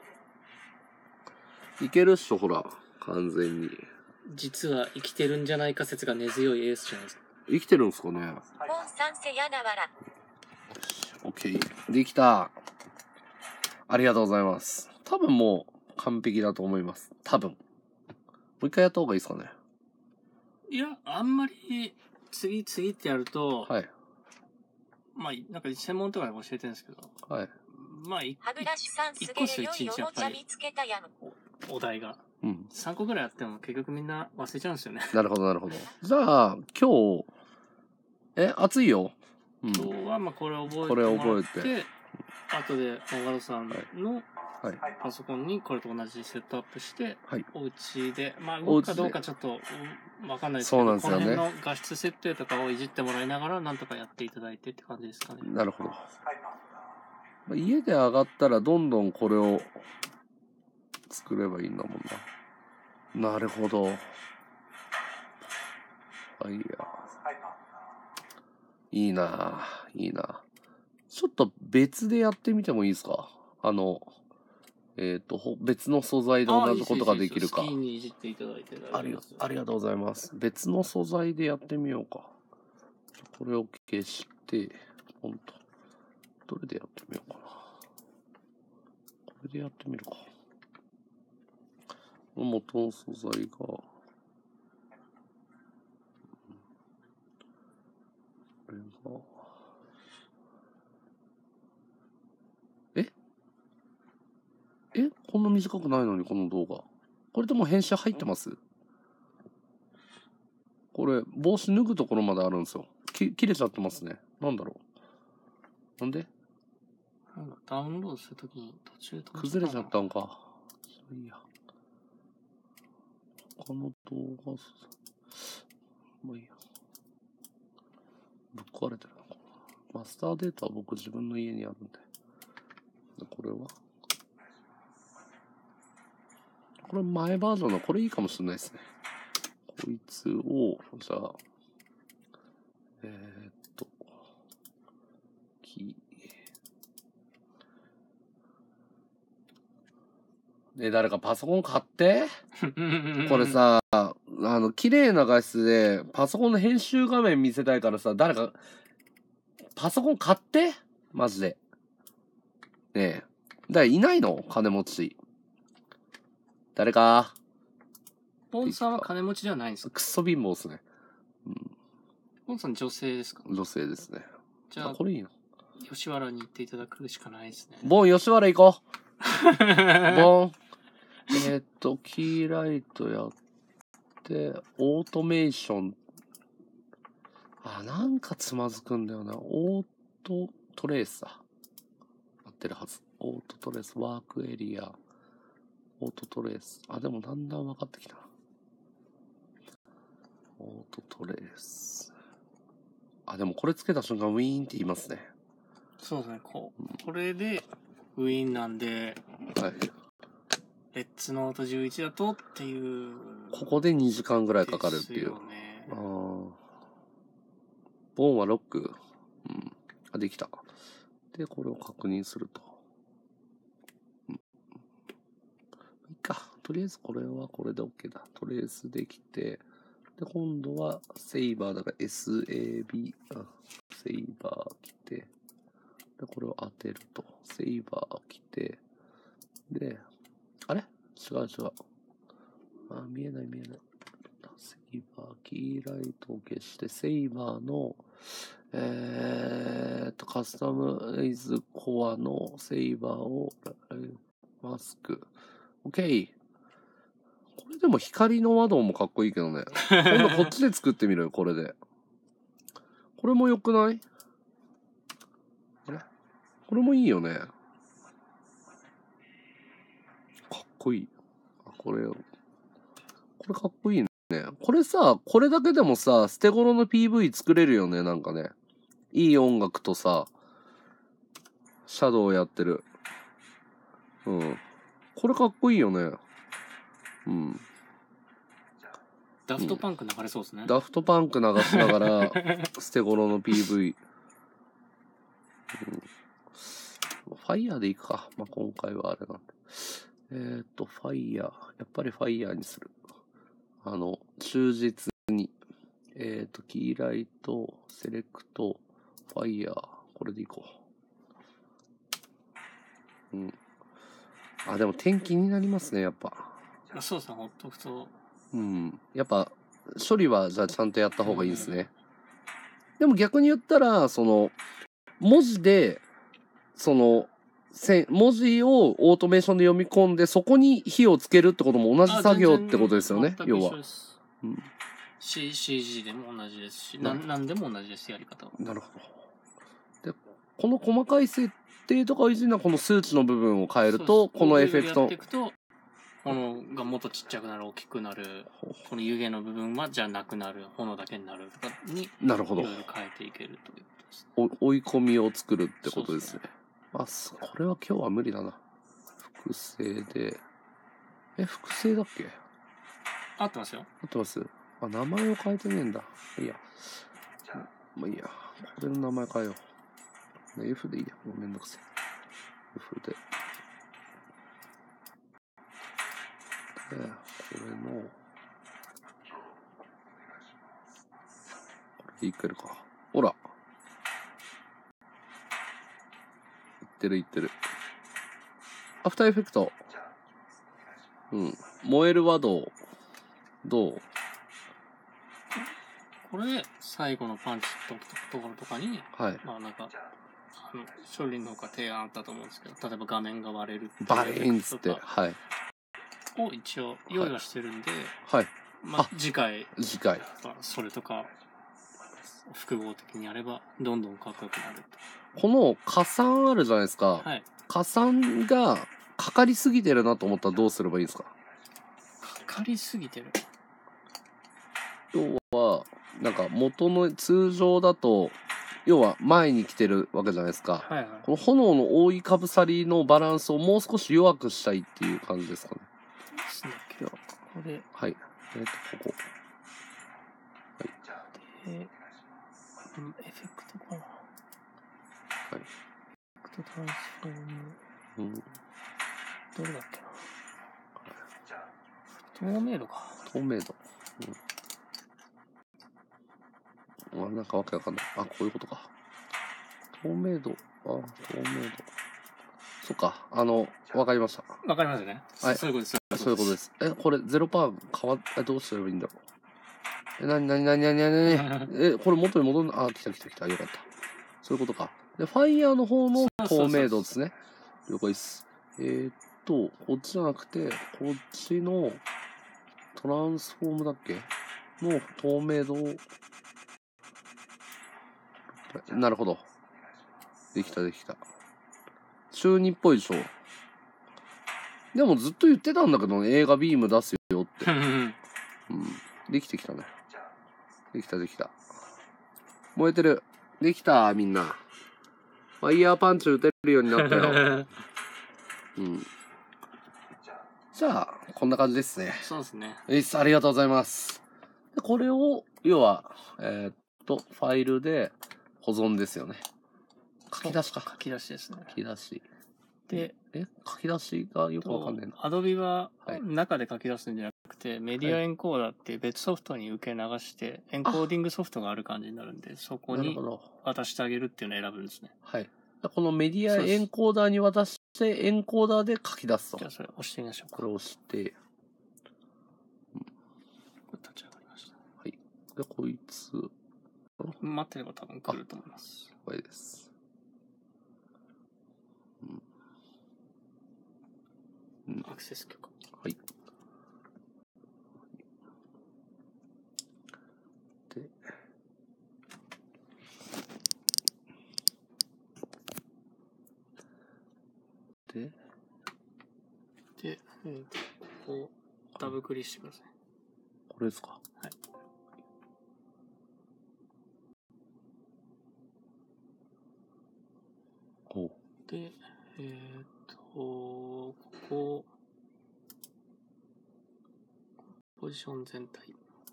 いけるっしょ、ほら。完全に。 実は生きてるんじゃないか説が根強いエースじゃないですか。 生きてるんすかね？ ポンさんせやなわら。 オッケー。できた。ありがとうございます。多分もう完璧だと思います。多分。もう一回やった方がいいですかね。 いや、あんまり、次、次ってやると、 はい。 まあ、なんか専門とかで教えてるんですけど、 はい。 まあ、い歯ブラシさんすげえ良いおもちゃ見つけたやん。 お題が。 うん。 さんこぐらいあっても結局みんな忘れちゃうんですよね。 なるほど、なるほど。じゃあ、今日、え、暑いよ。うん。 今日はまあこれ覚えてもらって、 これ覚えて後で大和さんのはい。 パソコンにこれと同じセットアップして、 はい。 お家で、まあお家で動くかどうかちょっとうんわかんないですけど、 そうなんですよねこの辺の画質設定とかをいじってもらいながらなんとかやっていただいてって感じですかね。 なるほど。まあ家で上がったらどんどんこれを作ればいいんだもんな。なるほど。あ、いいや。いいな、いいな。ちょっと別でやってみてもいいですか？あの、えっと、別の素材で同じことができるか。 好きにいじっていただいて大丈夫です。 ありが、ありがとうございます。別の素材でやってみようか。これを消して、ほんと。どれでやってみようかな。これでやってみるか。元の素材が、これが、ええこんな短くないのに、この動画。これでも編集入ってます？これ、帽子脱ぐところまであるんですよ。き切れちゃってますね。なんだろう。なんでなんかダウンロードするときに途中途崩れちゃったんか。いいや。この動画、まあいいや。ぶっ壊れてるのかな。マスターデータは僕自分の家にあるんで。これはこれ前バージョンのこれいいかもしれないですね。こいつを、じゃあ、えー、っと、キー。ね、誰かパソコン買ってこれさ、あの、綺麗な画質で、パソコンの編集画面見せたいからさ、誰か、パソコン買ってマジで。ねえ。だからいないの金持ち。誰か。 ポンさんは金持ちではないんですか？ クソ貧乏っすね。うん。 ポンさん女性ですか？ 女性ですね。 じゃあ、 あ、これいいな。 吉原に行っていただくしかないですね。 ボン、吉原行こう。ボン。えーっと、キーライトやって、オートメーション。あ、なんかつまずくんだよな。オートトレースだ。合ってるはず。オートトレース、ワークエリア。オートトレース。あ、でもだんだん分かってきたな。オートトレース。あ、でもこれつけた瞬間ウィーンって言いますね。 そうですね、こう。これで、ウィーンなんで、 はい。 レッツノートじゅういちだとっていう。 ここでにじかんぐらいかかるっていう。 ですよね。 ああ。ボンはロック。うん。あ、できた。で、これを確認すると。うん。いいか。とりあえずこれはこれで OK だ。トレースできて、で、今度はセイバーだから エスエービー、あ、セイバー来て、で、これを当てると。セイバー来て、で、あれ違う違う。あ、見えない見えない。セイバー、キーライトを消して、セイバーの、えーっと、カスタマイズコアのセイバーを、マスク。OK。これでも光の和道もかっこいいけどね。今度こっちで作ってみるよ、これで。これも良くない？あれ？これもいいよね。かっこいい。あ、これ、これかっこいいね。これさ、これだけでもさ、捨て頃の ピーブイ 作れるよね、なんかね。いい音楽とさ、シャドウやってる。うん。これかっこいいよね。うん。 ダフトパンク流れそうですね。 ダフトパンク流しながら、捨て頃の ピーブイ。うん、ファイヤーでいくか。まあ、今回はあれなんで。えーっと、ファイヤー。やっぱりファイヤーにする。あの、忠実に。えーっと、キーライト、セレクト、ファイヤー。これでいこう。うん。あ、でも天気になりますね、やっぱ。 そうですね、ほっとくと。 うん。やっぱ、処理はじゃあちゃんとやった方がいいですね。でも逆に言ったら、その、文字で、その、せ文字をオートメーションで読み込んで、そこに火をつけるってことも同じ作業ってことですよね、要は。うん、 C、シージー でも同じですし、ななんでも同じです、やり方は。 なるほど。で、この細かい設定とかをいじるのは、この数値の部分を変えると、このエフェクト。 やっていくと、炎がもっとちっちゃくなる、大きくなる、この湯気の部分はじゃなくなる、炎だけになるとかに、 なるほど。 いろいろ変えていけるということです、 ね。追い込みを作るってことですね。あ、これは今日は無理だな。複製で。え、複製だっけ？ 合ってますよ。 合ってます？あ、名前を変えてねえんだ。いいや。まあいいや。これの名前変えよう。F でいいや。もうめんどくせえ。F で。で、これの、これでいけるか。ほら。いってるいってる。アフターエフェクト。うん。燃えるはどう？どう？ これ、最後のパンチのところとかに、 はい。 まあなんか、あの、処理の方が提案あったと思うんですけど、例えば画面が割れる。 バレーンつって、はい。 を一応用意はしてるんで、 はい。 まあ、次回、 次回。 それとか、複合的にやれば、どんどんかっこよくなる。 この加算あるじゃないですか。 はい。 加算がかかりすぎてるなと思ったらどうすればいいですか？ かかりすぎてる。 要は、なんか元の通常だと、要は前に来てるわけじゃないですか。 はいはい。 この炎の覆いかぶさりのバランスをもう少し弱くしたいっていう感じですかね。 これ。 はい。えっ、ー、と、ここ。はい。 で、エフェクトかな。はい。エフェクトトランスフォーム。うん。どれだっけな。透明度か。 透明度。うん。あ、なんかわけわかんない。あ、こういうことか。透明度。あ、透明度。そっか。あの、わかりました。 わかりますよね。はい。そういうことです。 そういうことです。え、これゼロパー変わっ、え、どうすればいいんだろう。え、なになになになになになにえ、これ元に戻るの？あ、来た来た来た。よかった。そういうことか。で、ファイヤーの方の透明度ですね。了解です。えー、っと、こっちじゃなくて、こっちのトランスフォームだっけの透明度を、なるほど。できたできた。中二っぽいでしょ。でもずっと言ってたんだけどね、映画ビーム出すよって。うん。できてきたね。できたできた。燃えてる。できた、みんな。ファイヤーパンチ打てるようになったよ。うん。じゃあ、こんな感じですね。 そうですね。 えい、ありがとうございます。でこれを、要は、えー、っと、ファイルで保存ですよね。書き出しか。 書き出しですね。 書き出し。 で、 え、書き出しがよくわかんないな。 アドビは中で書き出すんじゃなくて、はい、メディアエンコーダーっていう別ソフトに受け流して、エンコーディングソフトがある感じになるんで、そこに渡してあげるっていうのを選ぶんですね。 はい。このメディアエンコーダーに渡して、エンコーダーで書き出すと。 じゃあそれ押してみましょうか。 これ押して、うん、これ立ち上がりました。 はい。で、こいつ。 待ってれば多分来ると思います。 これです。 アクセス許可。 はい。 で、で、 で、えー、こう、ダブルクリックしてください。 これですか？ はい。 おう。 で、えー、っと、ここ、ポジション全体。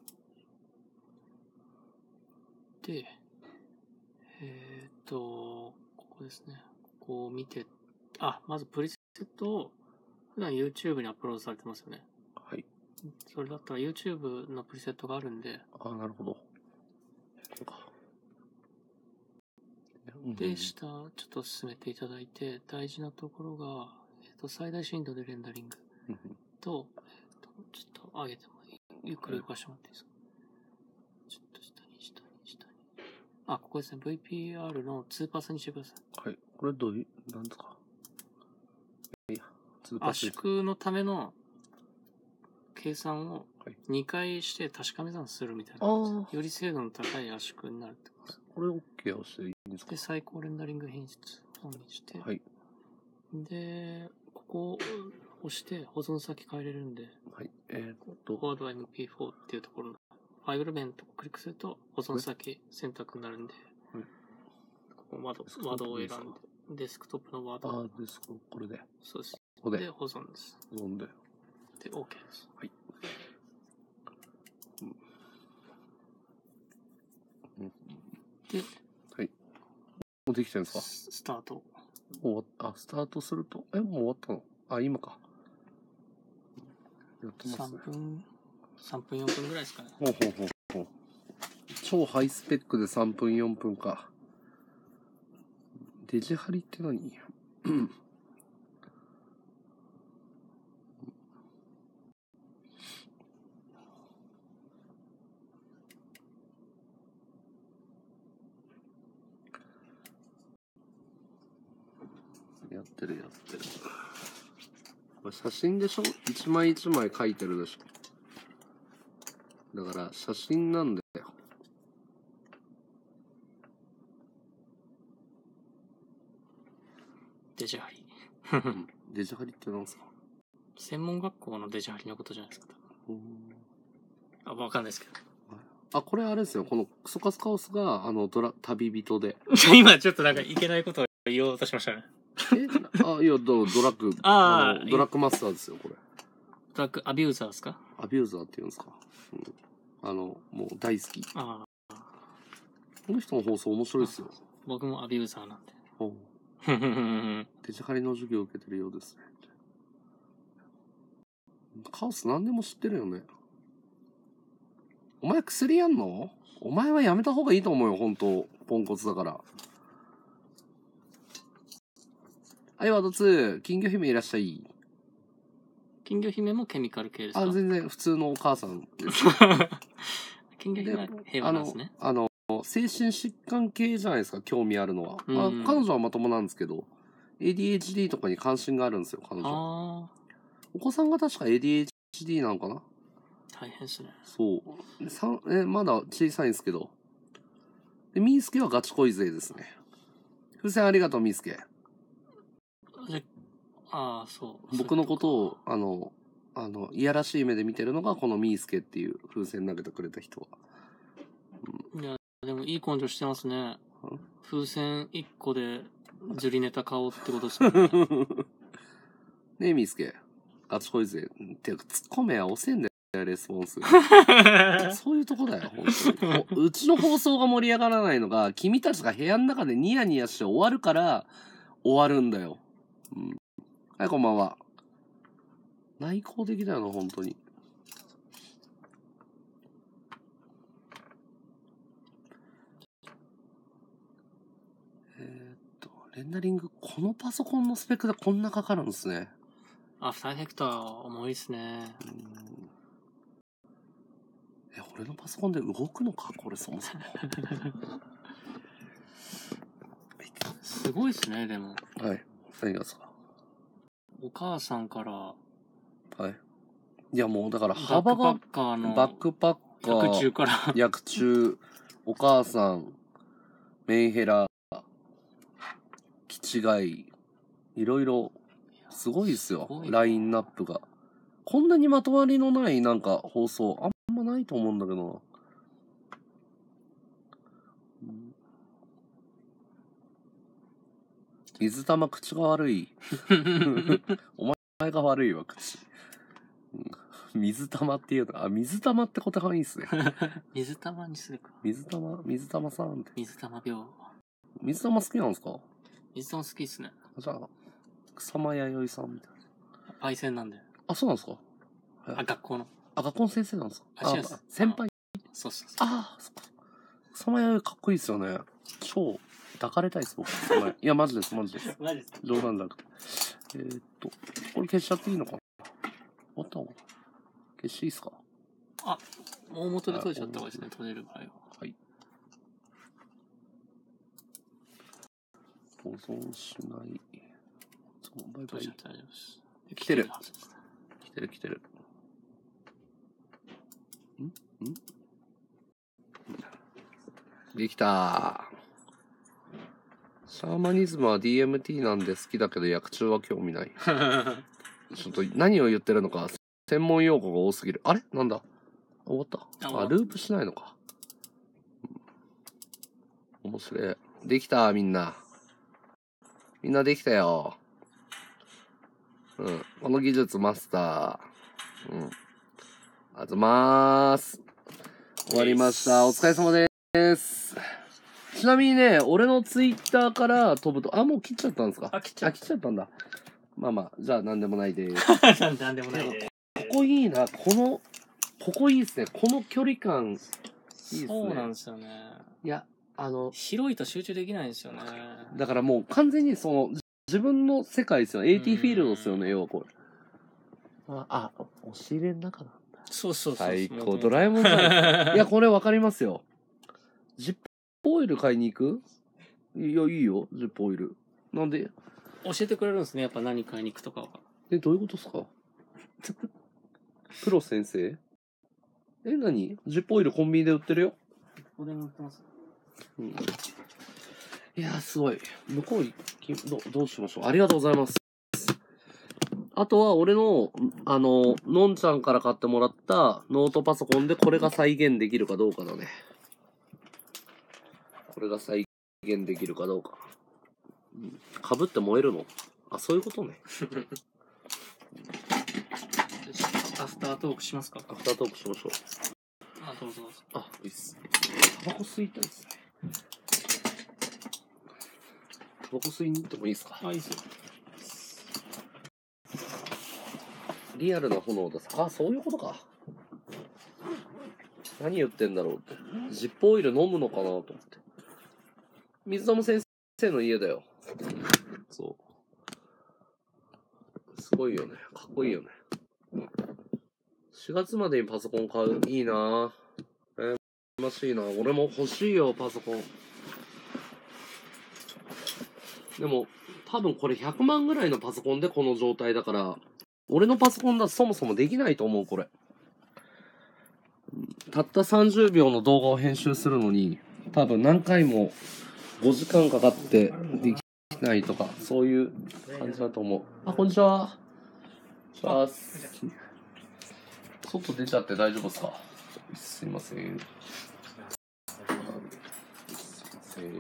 で、えー、っと、ここですね。ここを見て、あ、まずプリセットを普段 YouTube にアップロードされてますよね。 はい。 それだったら YouTube のプリセットがあるんで。 ああ、なるほど。こうか。 で、下、ちょっと進めていただいて、大事なところが、えっと、最大深度でレンダリングと、えっと、ちょっと上げてもいい。ゆっくり動かしてもらっていいですか？ちょっと下に、下に、下に。あ、ここですね。ブイピーアール のにパーセントにしてください。 はい。これどういう、なんですか？いや、にパーセント。 圧縮のための計算をにかいして確かめ算するみたいな。より精度の高い圧縮になるってことです。 これ OK をしていいんですか？ で、最高レンダリング品質をオンにして、 はい。 で、ここを押して保存先変えれるんで、 はい。えー、っと、 フォワード エムピーフォー っていうところのファイル面とクリックすると保存先選択になるんで、はい、ここワード、ワードを選んで、デスクトップのワード。 ああ、デスクトップ、これで。 そうです。 ここで。 で、保存です。 保存で。 で、OK です。 はい。うん、で、はい。もうできてるんですか？ スタート。 もうあ、スタートすると、え、もう終わったの？あ、今か。やってますね。 さんぷん、さんぷんよんぷんぐらいですかね。 ほうほうほうほう。超ハイスペックでさんぷんよんぷんか。デジハリって何？やってるやってる。これ写真でしょ？一枚一枚描いてるでしょ？だから写真なんだよ。 デジハリ。 デジハリって何ですか？ 専門学校のデジハリのことじゃないですか。あ、わかんないですけど。 あ、これあれですよ。このクソカスカオスが、あの、ドラ、旅人で。 今ちょっとなんかいけないことを言おうとしましたね。 えあ、いや、ドドラッグ、あのドラッグマスターですよ、これ。 ドラッグアビューザーですか？ アビューザーって言うんですか。うん、あの、もう大好き。ああ。この人の放送面白いですよ。 僕もアビューザーなんで。 おうデジハリの授業を受けてるようですね。カオス何でも知ってるよね。お前薬やんの？お前はやめた方がいいと思うよ、本当ポンコツだから。はい、ワードツー、金魚姫いらっしゃい。 金魚姫もケミカル系ですか？ あ、全然普通のお母さんです。 金魚姫は平和なんですね。 あの、あの精神疾患系じゃないですか、興味あるのは。まあ、彼女はまともなんですけど、エーディーエイチディー とかに関心があるんですよ、彼女は。お子さんが確か エーディーエイチディー なのかな？ 大変ですね。そう。 さんえまだ小さいんですけど。で、ミースケはガチ恋勢ですね。風船ありがとう、ミースケ。 ああ、そう。 僕のことを、あの、あの、いやらしい目で見てるのが、このミースケっていう風船投げてくれた人は。 うん、いや、でもいい根性してますね。風船いっこでずりネタ顔ってことですね。 ねえ、ミースケ。ガチ恋勢。てか、ツッコめは遅いんだよ、レスポンス。そういうとこだよ、本当に。うちの放送が盛り上がらないのが、君たちが部屋の中でニヤニヤして終わるから、終わるんだよ。うん。はい、こんばんは。内向的だよな、本当に。えー、っと、レンダリング、このパソコンのスペックでこんなかかるんですね。 アフターエフェクター重いですね。 うんえ、俺のパソコンで動くのかこれそもそも。 すごいですね、でも。 はい。何がですか？ お母さんから。 はい。いやもうだから幅が、バックパッ薬中から薬中、お母さん、メンヘラ、気違い、いろいろ、すごいですよ、ラインナップが。こんなにまとまりのないなんか放送、あんまないと思うんだけどな。水玉口が悪い。お前が悪いわ、口。水玉っていうの、あ、水玉ってことがいいっすね。 水玉にするか。 水玉、水玉さんって。 水玉病。 水玉好きなんですか？ 水玉好きっすね。 じゃあ、草間彌生さんみたいな。 パイセンなんで。 あ、そうなんですか？ あ、学校の。 あ、学校の先生なんですか？ あ、違います。 先輩？ そうそうそう。 ああ、そっか。草間彌生かっこいいっすよね。超抱かれたいっす、僕。いや、マジです、マジです。 マジですか？ 冗談だけど。えーっと、これ消しちゃっていいのかな？ボタンを消していいっすか？ あ、大元で閉じちゃった方がいいですね、閉じる場合は。 はい。保存しない。そう、バイバイ。 閉じちゃって大丈夫です。 来てる。来てる来てる。んんできたー。シャーマニズムは ディーエムティー なんで好きだけど薬中は興味ない。ちょっと何を言ってるのか専門用語が多すぎる。あれなんだ終わった。あ、ループしないのか。面白い。できたみんな。みんなできたよ。うん。この技術マスター。うん。ありがとうございます。終わりました。お疲れ様です。ちなみにね、俺のツイッターから飛ぶと、あ、もう切っちゃったんですか？ あ、切っちゃった。 あ、切っちゃったんだ。まあまあ、じゃあ何でもないです。 なんでもないです。 ここいいな。この、ここいいですね。この距離感、いいですね。 そうなんですよね。 いや、あの、 広いと集中できないんですよね。 だからもう完全にその、自分の世界ですよ。エーティー フィールドですよね、要はこれ。あ、あ、押し入れの中なんだ。 そうそうそう。 最高、ドラえもんじゃない。いや、これわかりますよ。ジップオイル買いに行く？いや、いいよ、ジップオイル。なんで？ 教えてくれるんですね、やっぱ何買いに行くとかは。 え、どういうことですか？プロ先生？え、何？ジップオイルコンビニで売ってるよ。 ここで売ってます。 うん。いやー、すごい。向こう行き、ど、どうしましょう。ありがとうございます。あとは、俺の、あの、のんちゃんから買ってもらったノートパソコンでこれが再現できるかどうかだね。これが再現できるかどうか。かぶって燃えるの？あ、そういうことね。 アフタートークしますか？ アフタートークしましょう。 あ、どうぞどうぞ。 あ、いいっす。タバコ吸いたいですね。タバコ吸いに行ってもいいですか？ あ、いいっすよ。 リアルな炎です。あ、そういうことか。何言ってんだろうって。ジップオイル飲むのかなと思って。水玉先生の家だよ。そう。すごいよね。かっこいいよね。しがつまでにパソコン買う。いいなぁ。羨ましいな。俺も欲しいよ、パソコン。でも、多分これひゃくまんぐらいのパソコンでこの状態だから、俺のパソコンだとそもそもできないと思う、これ。たったさんじゅうびょうの動画を編集するのに、多分何回もごじかんかかってできないとか、そういう感じだと思う。あ、こんにちは。あ、外出ちゃって大丈夫ですか？すいません。すいません。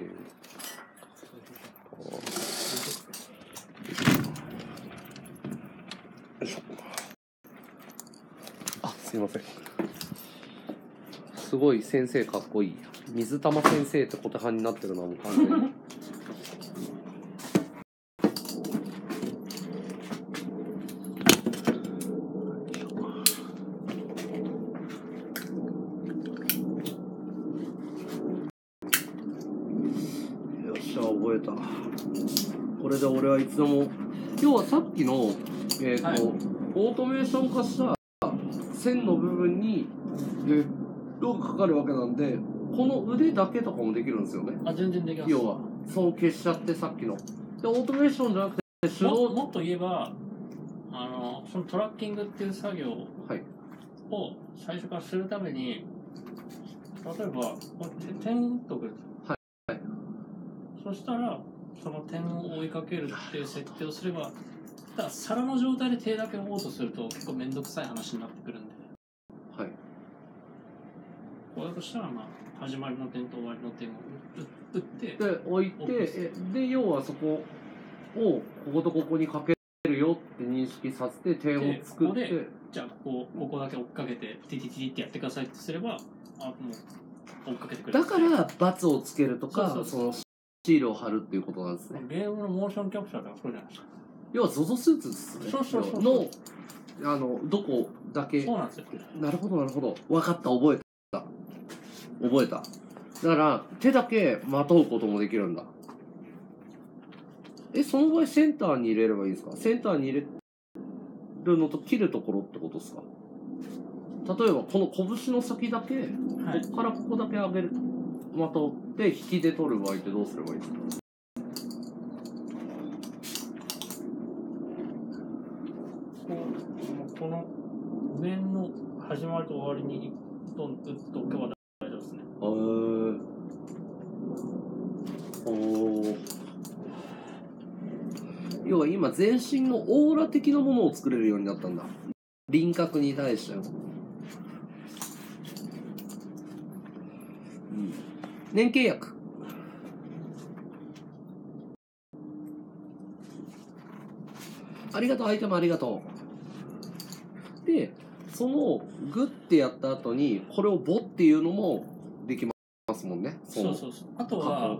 あ、すいません。すごい先生かっこいい。水玉先生って小手半になってるな、もう完全に。よっしゃ、覚えた。これで俺はいつでも、要はさっきの、えっと、はい、オートメーション化した線の部分に、えログかかるわけなんで、この腕だけとかもできるんですよね。 あ、全然できます。 要は、そう消しちゃってさっきの。で、オートメーションじゃなくて、手動。 も, もっと言えば、あの、そのトラッキングっていう作業を最初からするために、 例えば、こう点を打っとくんですよ。 はい。 そしたら、その点を追いかけるっていう設定をすれば、ただ皿の状態で手だけ追おうとすると結構めんどくさい話になってくるんで。 はい。 こうだとしたら、まあ、始まりの点と終わりの点を打って、 で、置いて、えで、要はそこを、こことここにかけるよって認識させて、点を作って。 で、じゃあ、ここ、ここだけ追っかけて、ティティティってやってくださいってすれば、あ、もう、追っかけてくれる。 だから、×をつけるとか、そうそうそう、その、シールを貼るっていうことなんですね。 ゲームのモーションキャプチャーではそうじゃないですか。 要は ゾゾ スーツですね。 そうそうそう。 の、あの、どこだけ。 そうなんですよ。 なるほど、なるほど。分かった、覚えた。覚えた。だから、手だけまとうこともできるんだ。え、その場合センターに入れればいいんですか？センターに入れるのと切るところってことですか？例えば、この拳の先だけ、はい、ここからここだけ上げる、まとって引きで取る場合ってどうすればいいですか？ この面の始まりと終わりにどん打っとけば大丈夫ですね。 へー。おー。要は今全身のオーラ的なものを作れるようになったんだ。輪郭に対して。うん、年契約。ありがとう、アイテムありがとう。で、そのグッてやった後にこれをボっていうのもできますもんね。 そうそうそう。あとは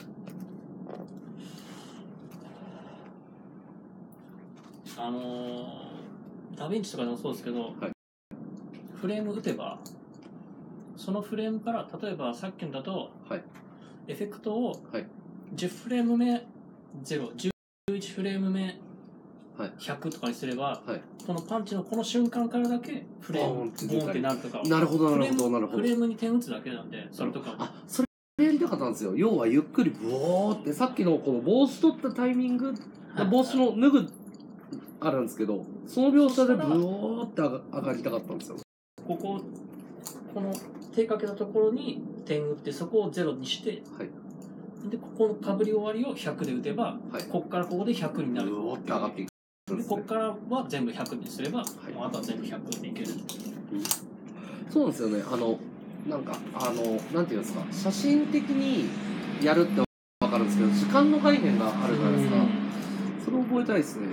あのー、ダヴィンチとかでもそうですけど、はい、フレーム打てばそのフレームから例えばさっきのだと、はい、エフェクトをじゅうフレーム目ゼロ、じゅういちフレーム目ひゃくとかにすれば、はい、このパンチのこの瞬間からだけフレームボーンってなるとか。 なるほどなるほどなるほど。 フレームに点打つだけなんで、それとか。 あ、それやりたかったんですよ。要はゆっくりボーって、さっきのこの帽子取ったタイミング、はい、帽子の脱ぐあるんですけど、その描写でブオーって上がりたかったんですよ。 ここ、この手かけたところに点打って、そこをゼロにして、はい、で、ここのかぶり終わりをひゃくで打てば、はい、ここからここでひゃくになる。 ブオーって上がっていく。 でここからは全部ひゃくにすれば、はい、もうあとは全部ひゃくでいける。 うん、そうなんですよね。あの、なんか、あの、なんていうんですか、写真的にやるってわかるんですけど、時間の概念があるじゃないですか。それを覚えたいですね。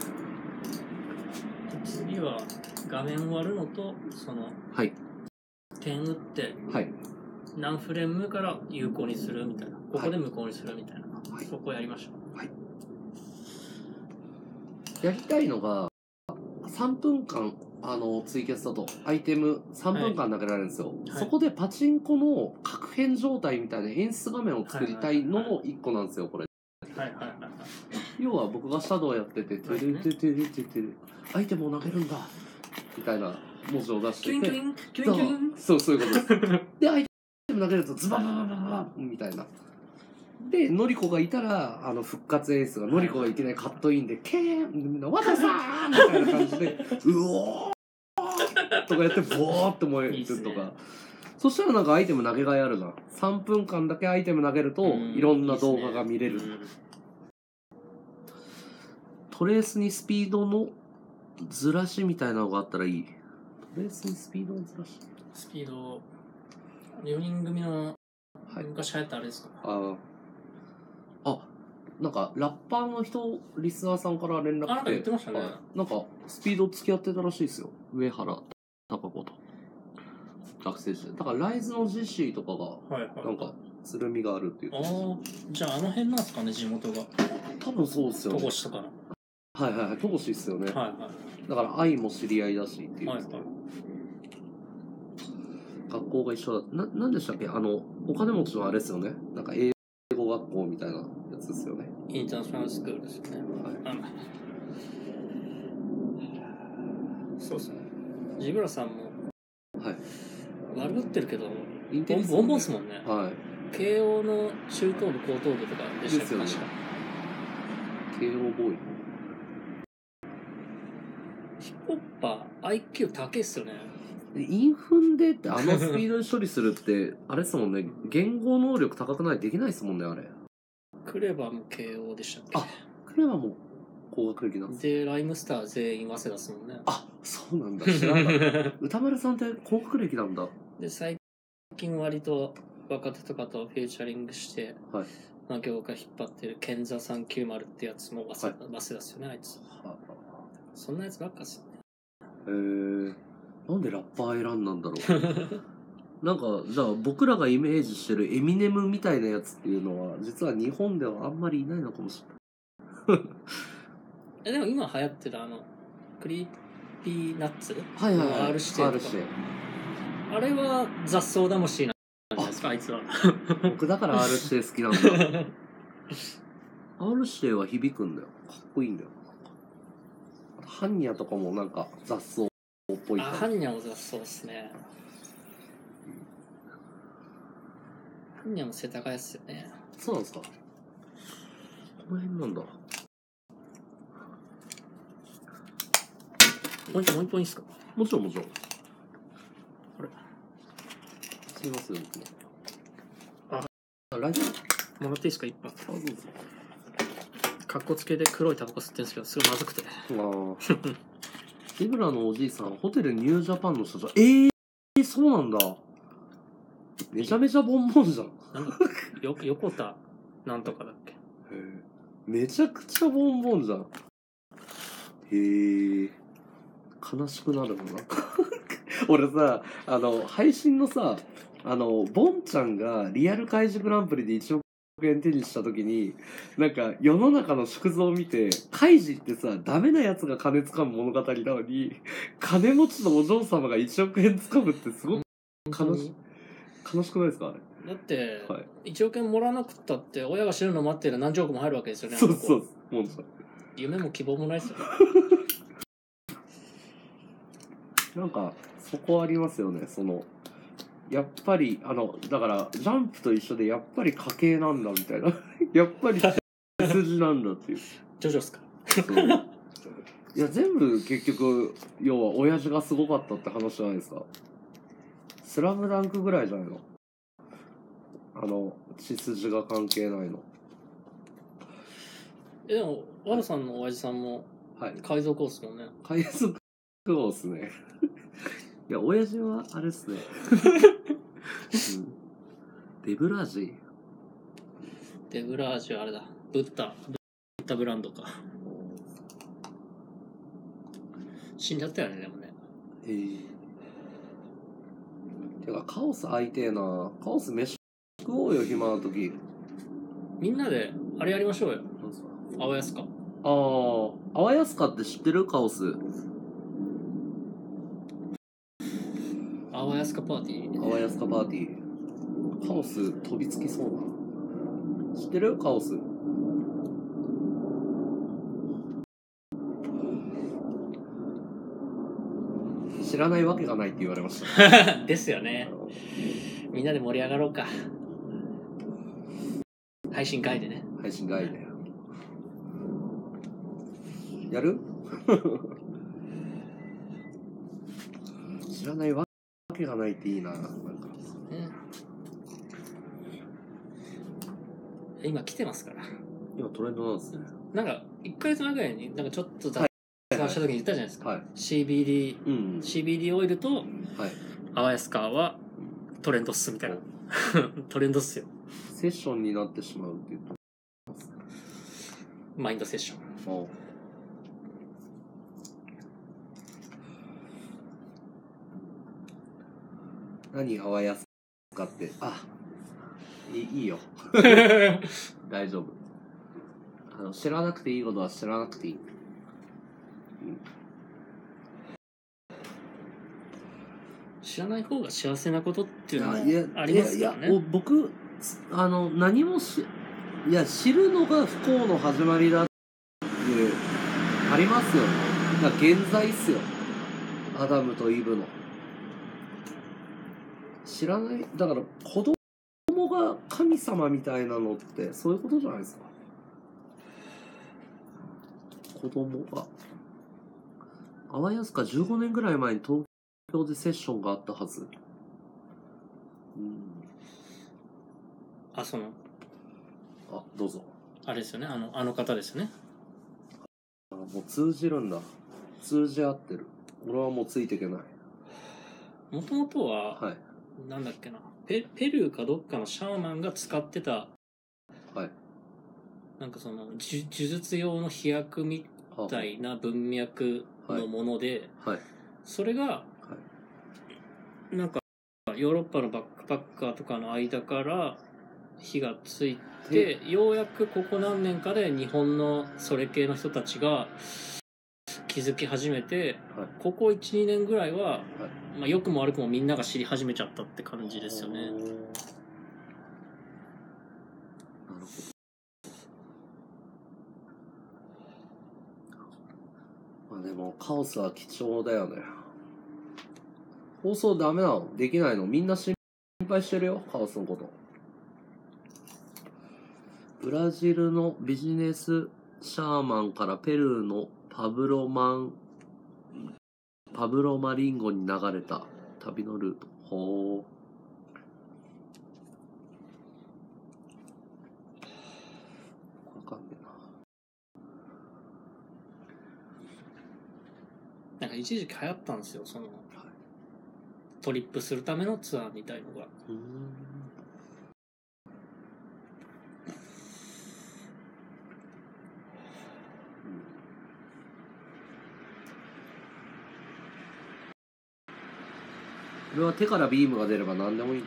次は画面割るのと、その、はい、点打って、はい、何フレームから有効にするみたいな、ここで無効にするみたいな、はい、そこをやりましょう。はい、 やりたいのが、さんぷんかん、あの、ツイキャスだと、アイテムさんぷんかん投げられるんですよ。はい、そこでパチンコの確変状態みたいな演出画面を作りたいのもいっこなんですよ、これ。はいはいはいはい。要は僕がシャドウやってて、てるてるてるてるてる、アイテムを投げるんだみたいな文字を出してて、そう、そういうことです。で、アイテム投げるとズババババババみたいな。で、のりこがいたら、あの、復活演出が、のりこがいきなりカットインで、ケーンみんな、わたさーみたいな感じで、うおーとかやって、ボーって燃えるとか。いいね、そしたらなんかアイテム投げがいあるじゃん。さんぷんかんだけアイテム投げると、いろんな動画が見れる。いいね、トレースにスピードのずらしみたいなのがあったらいい。トレースにスピードのずらしスピード、よにん組の、はい、昔流行ったあれですか？ ああ、なんかラッパーの人、リスナーさんから連絡来て、 あ、なんか言ってましたね。 なんかスピード付き合ってたらしいですよ。上原貴子と。学生時代。だからライズのジェシーとかが、なんか、つるみがあるっていう。 ああ、じゃああの辺なんですかね、地元が。 多分そうですよね。 戸越とかの。 はいはいはい、戸越っすよね。はいはい。だから愛も知り合いだしっていう。はいはい。学校が一緒だ。な、なんでしたっけ、あの、お金持ちのあれですよね。なんか英語学校みたいなやつですよね。 インターナショナルスクールですよね。はい。そうですね。ジブラさんも、はい。悪ぶってるけど、インテリボンボンっすもんね。はい。慶応の中等部、高等部とかでしたっけ、確か。 慶応ボーイ。 ヒップホッパー、アイキュー 高いっすよね。 インフンでってあのスピードで処理するって、あれですもんね、言語能力高くないとできないですもんね、あれ。 クレバも慶応でしたっけ？ あ、クレバも高学歴なんですで、ライムスター全員早稲田ですもんね。 あ、そうなんだ。知らなかった。歌丸さんって高学歴なんだ。 で、最近割と若手とかとフィーチャリングして、 はい。 まあ、業界引っ張ってるケンザさんきゅうまるってやつも早稲田、はい、早稲田ですよね、あいつ。はそんなやつばっかっすよね。 へー。なんでラッパー選んだんだろう。なんか、じゃあ僕らがイメージしてるエミネムみたいなやつっていうのは、実は日本ではあんまりいないのかもしれない。 え、でも今流行ってるあの、クリーピーナッツ、 はいはいはい。 R 指定とか。あれは雑草魂なんじゃないですか、あいつは。 僕だから R 指定好きなんだ。R 指定は響くんだよ。かっこいいんだよ。ハンニャとかもなんか雑草っぽい。 あ、ハンニャも雑草っすね。ハンニャも世田谷っすよね。 そうなんですか。この辺なんだ。 もう一本、もう一本いいっすか？ もちろんもちろん。 あれすいません。 あ、 あ、ライトもらっていいですか？一本。 あ、どうぞ。 かっこつけで黒いタバコ吸ってるんですけど、すごいまずくて。ああ。リブラのおじいさん、ホテルニュージャパンの社長。えー、そうなんだ。めちゃめちゃボンボンじゃん。 なんだよ、横田なんとかだっけ。 へー、めちゃくちゃボンボンじゃん。へー。悲しくなるのなんか俺さ、あの、配信のさ、あの、ボンちゃんがリアル怪獣グランプリでいちおくえん手にした時に、なんか世の中の縮図を見て、怪獣ってさ、ダメなやつが金掴む物語なのに、金持ちのお嬢様がいちおくえん掴むってすごく悲し、悲しくないですかあれ。 だって、 はい、 いちおくえんもらわなくったって、親が死ぬの待ってる何十億も入るわけですよね。 そうそう、もうさ。 夢も希望もないですよね。 なんか、そこありますよね、その、やっぱり、あの、だから、ジャンプと一緒で、やっぱり家系なんだ、みたいな。やっぱり、数字なんだっていう。 ジョジョっすか？ いや、全部結局、要は、親父がすごかったって話じゃないですか。スラムダンクぐらいじゃないの？あの、血筋が関係ないの。 え、でも、ワルさんの親父さんも、はい。海賊王っすもんね。 海賊王っすね。いや、親父は、あれっすね。うん、デブラージデブラージはあれだ。ブッダ。ブッダブランドか。死んじゃったよね、でもね。 へえ。てか、カオス相手な。カオス飯食おうよ、暇な時。 みんなで、あれやりましょうよ。あわやすか。 ああ、あわやすかって知ってる？カオス。 あわやすかパーティー。 あわやすかパーティー。カオス飛びつきそうな。知ってる？カオス。知らないわけがないって言われました。 ですよね。みんなで盛り上がろうか。配信外でね。 配信外で。やる？知らないわけがないっていいな。なんか。 うん、今来てますから。 今トレンドなんですね。 なんかいっかげつまえぐらいになんかちょっと雑談した時に言ったじゃないですか。はい、シービーディー、うんうん、シービーディー オイルと、はい、あわやすかはトレンドっすみたいな。トレンドっすよ。 セッションになってしまうって言ってます。 マインドセッション。お何あわやすかって。あ、いい、いいよ。大丈夫。あの、知らなくていいことは知らなくていい。うん、 知らない方が幸せなことっていうのはありますからね。 いや、いや、僕、あの、何もし、いや、知るのが不幸の始まりだって、ありますよ。だから現在っすよ。アダムとイブの。知らない、だから子供が神様みたいなのってそういうことじゃないですか。子供が。あわやすかじゅうごねんぐらい前に東京でセッションがあったはず。うん。 あ、その、 あ、どうぞ。 あれですよね。あの、あの方ですよね。 あ、もう通じるんだ。通じ合ってる。俺はもうついていけない。 もともとは、 はい。 なんだっけな。ペ、ペルーかどっかのシャーマンが使ってた、 はい。 なんかその、呪呪術用の飛躍みたいな文脈のもので、 はい。 それが、 はい。 なんか、ヨーロッパのバックパッカーとかの間から火がついて、ようやくここ何年かで日本のそれ系の人たちが気づき始めて、はい、ここいち、にねんぐらいは、はい、まあ良くも悪くもみんなが知り始めちゃったって感じですよね。なるほど。 まあでもカオスは貴重だよね。放送ダメなの？できないの？みんな心配してるよ、カオスのこと。ブラジルのビジネスシャーマンからペルーのパブロマン、パブロマリンゴに流れた旅のルート。ほー。わかんねえな。なんか一時期流行ったんですよ、その、はい、トリップするためのツアーみたいのが。うーん。 俺は手からビームが出れば何でもいい、うん、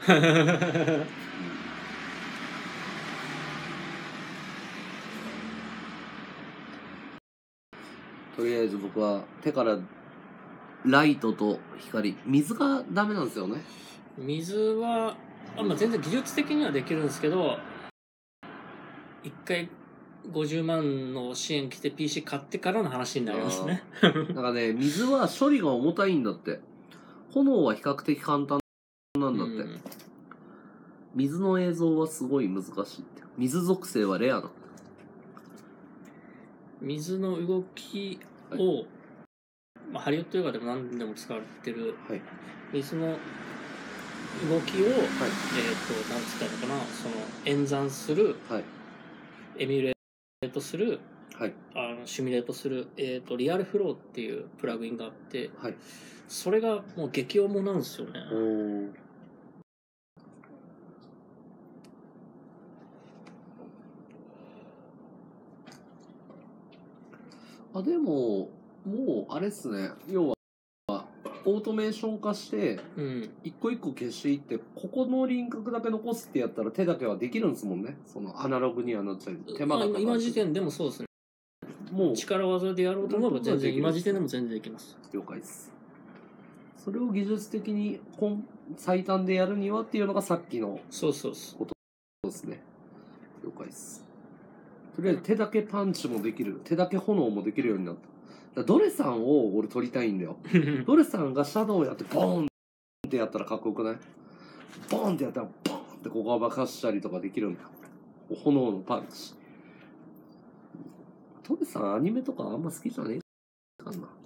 とりあえず僕は手からライトと光、水がダメなんですよね。 水はあ、まあ、全然技術的にはできるんですけど、一回ごじゅうまんの支援来て ピーシー 買ってからの話になりますね。 なんかね、水は処理が重たいんだって。炎は比較的簡単なんだって、うん、水の映像はすごい難しいって。水属性はレアな。 水の動きを、はい、まあ、ハリウッド映画でも何でも使われてる、はい、水の動きを、はい、えっ、ー、と、なんつったのかな、その演算する、はい、エミュレートする、はい、あのシミュレートする、えっ、ー、と、リアルフローっていうプラグインがあって、はい、それがもう激重なんですよね。おあ、でも、もう、あれっすね。要は、オートメーション化して、一個一個消していって、ここの輪郭だけ残すってやったら手だけはできるんですもんね。そのアナログにはなっちゃう。手間がかかる。 今時点でもそうですね。もう、力技でやろうと思えば全然、今時点でも全然できます。 了解です。それを技術的に最短でやるにはっていうのがさっきのそうそうそうことですね。了解です。とりあえず手だけパンチもできる、手だけ炎もできるようになった。だからドレさんを俺撮りたいんだよ。ドレさんがシャドウやってボーンってやったらかっこよくない？ボーンってやったらボーンってここが爆発したりとかできるんだよ。炎のパンチ。ドレさんアニメとかあんま好きじゃねえかな。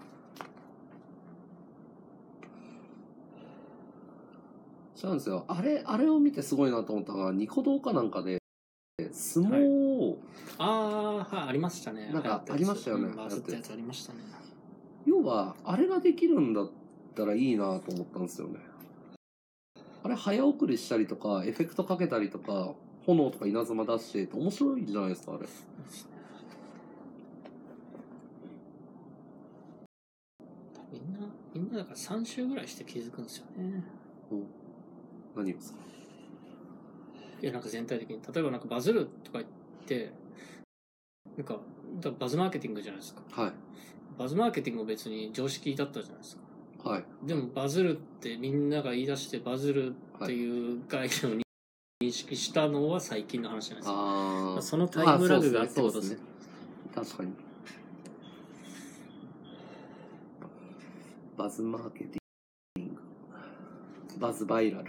違うんですよ。あれ、あれを見てすごいなと思ったのが、ニコ動かなんかで、相撲を、はい、 ああ、はい、ありましたね。 なんかありましたよね。 バズったやつありましたね。 要は、あれができるんだったらいいなと思ったんですよね。あれ、早送りしたりとか、エフェクトかけたりとか、炎とか稲妻出して面白いじゃないですか、あれ。 みんな、みんなだからさん週ぐらいして気づくんですよね。 うん何ですか？ いや、なんか全体的に。例えばなんかバズるとか言って、なんか、バズマーケティングじゃないですか。はい。バズマーケティングも別に常識だったじゃないですか。はい。でもバズるってみんなが言い出してバズるっていう概念を認識したのは最近の話じゃないですか。ああ。そのタイムラグがあってことですね。 確かに。バズマーケティング。バズバイラル。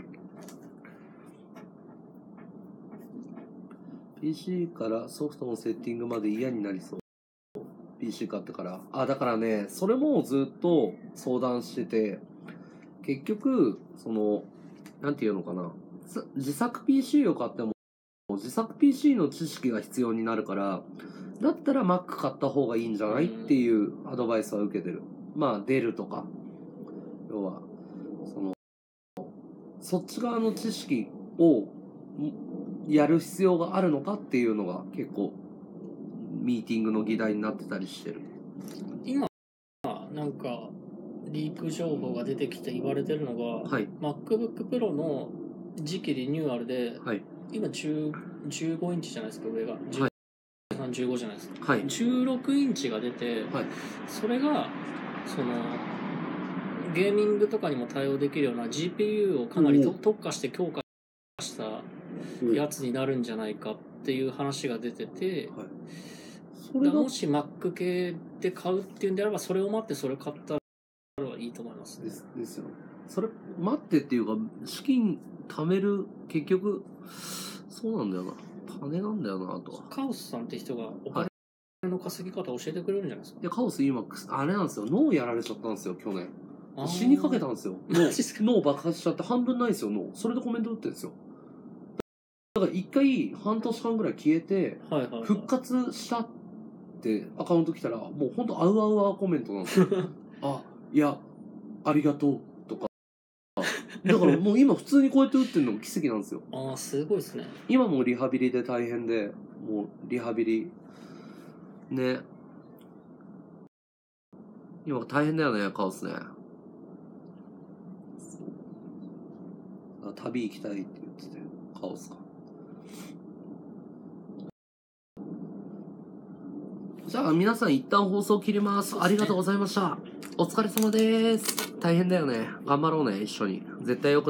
ピーシー からソフトのセッティングまで嫌になりそう。ピーシー 買ってから。あ、だからね、それもずっと相談してて、 結局、その、なんていうのかな。自作 ピーシー を買っても、自作 ピーシー の知識が必要になるから、だったら Mac 買った方がいいんじゃないっていうアドバイスは受けてる。まあ、デルとか。要は、その、そっち側の知識をやる必要があるのかっていうのが結構、ミーティングの議題になってたりしてる。 今、なんか、リーク情報が出てきて言われてるのが、はい、MacBook Pro の次期リニューアルで、はい、今じゅう、じゅうごインチじゃないですか、上が。はい、じゅうごじゃないですか。はい、じゅうろくインチが出て、はい、それが、その、ゲーミングとかにも対応できるような ジーピーユー をかなりと特化して強化したやつになるんじゃないかっていう話が出てて、はい、それがもし Mac 系で買うっていうんであれば、それを待ってそれを買ったらいいと思いますね。 です、ですよ。それ待ってっていうか、資金貯める、結局、そうなんだよな。金なんだよなと。 カオスさんって人がお金の稼ぎ方教えてくれるんじゃないですか。 いや、カオス今、あれなんですよ。脳やられちゃったんですよ、去年。死にかけたんですよ。脳爆発しちゃって半分ないですよ、脳。それでコメント打ってるんですよ。だから一回半年間ぐらい消えて、復活したってアカウント来たら、もうほんとあうあうあコメントなんですよ。あ、いや、ありがとうとか。だからもう今普通にこうやって打ってるのも奇跡なんですよ。 ああ、すごいですね。 今もリハビリで大変で、もうリハビリ、ね。今大変だよね、カオスね。旅行きたいって言ってて、カオスか。じゃあ皆さん一旦放送切ります。ありがとうございました。お疲れ様です。大変だよね。頑張ろうね、一緒に。絶対よく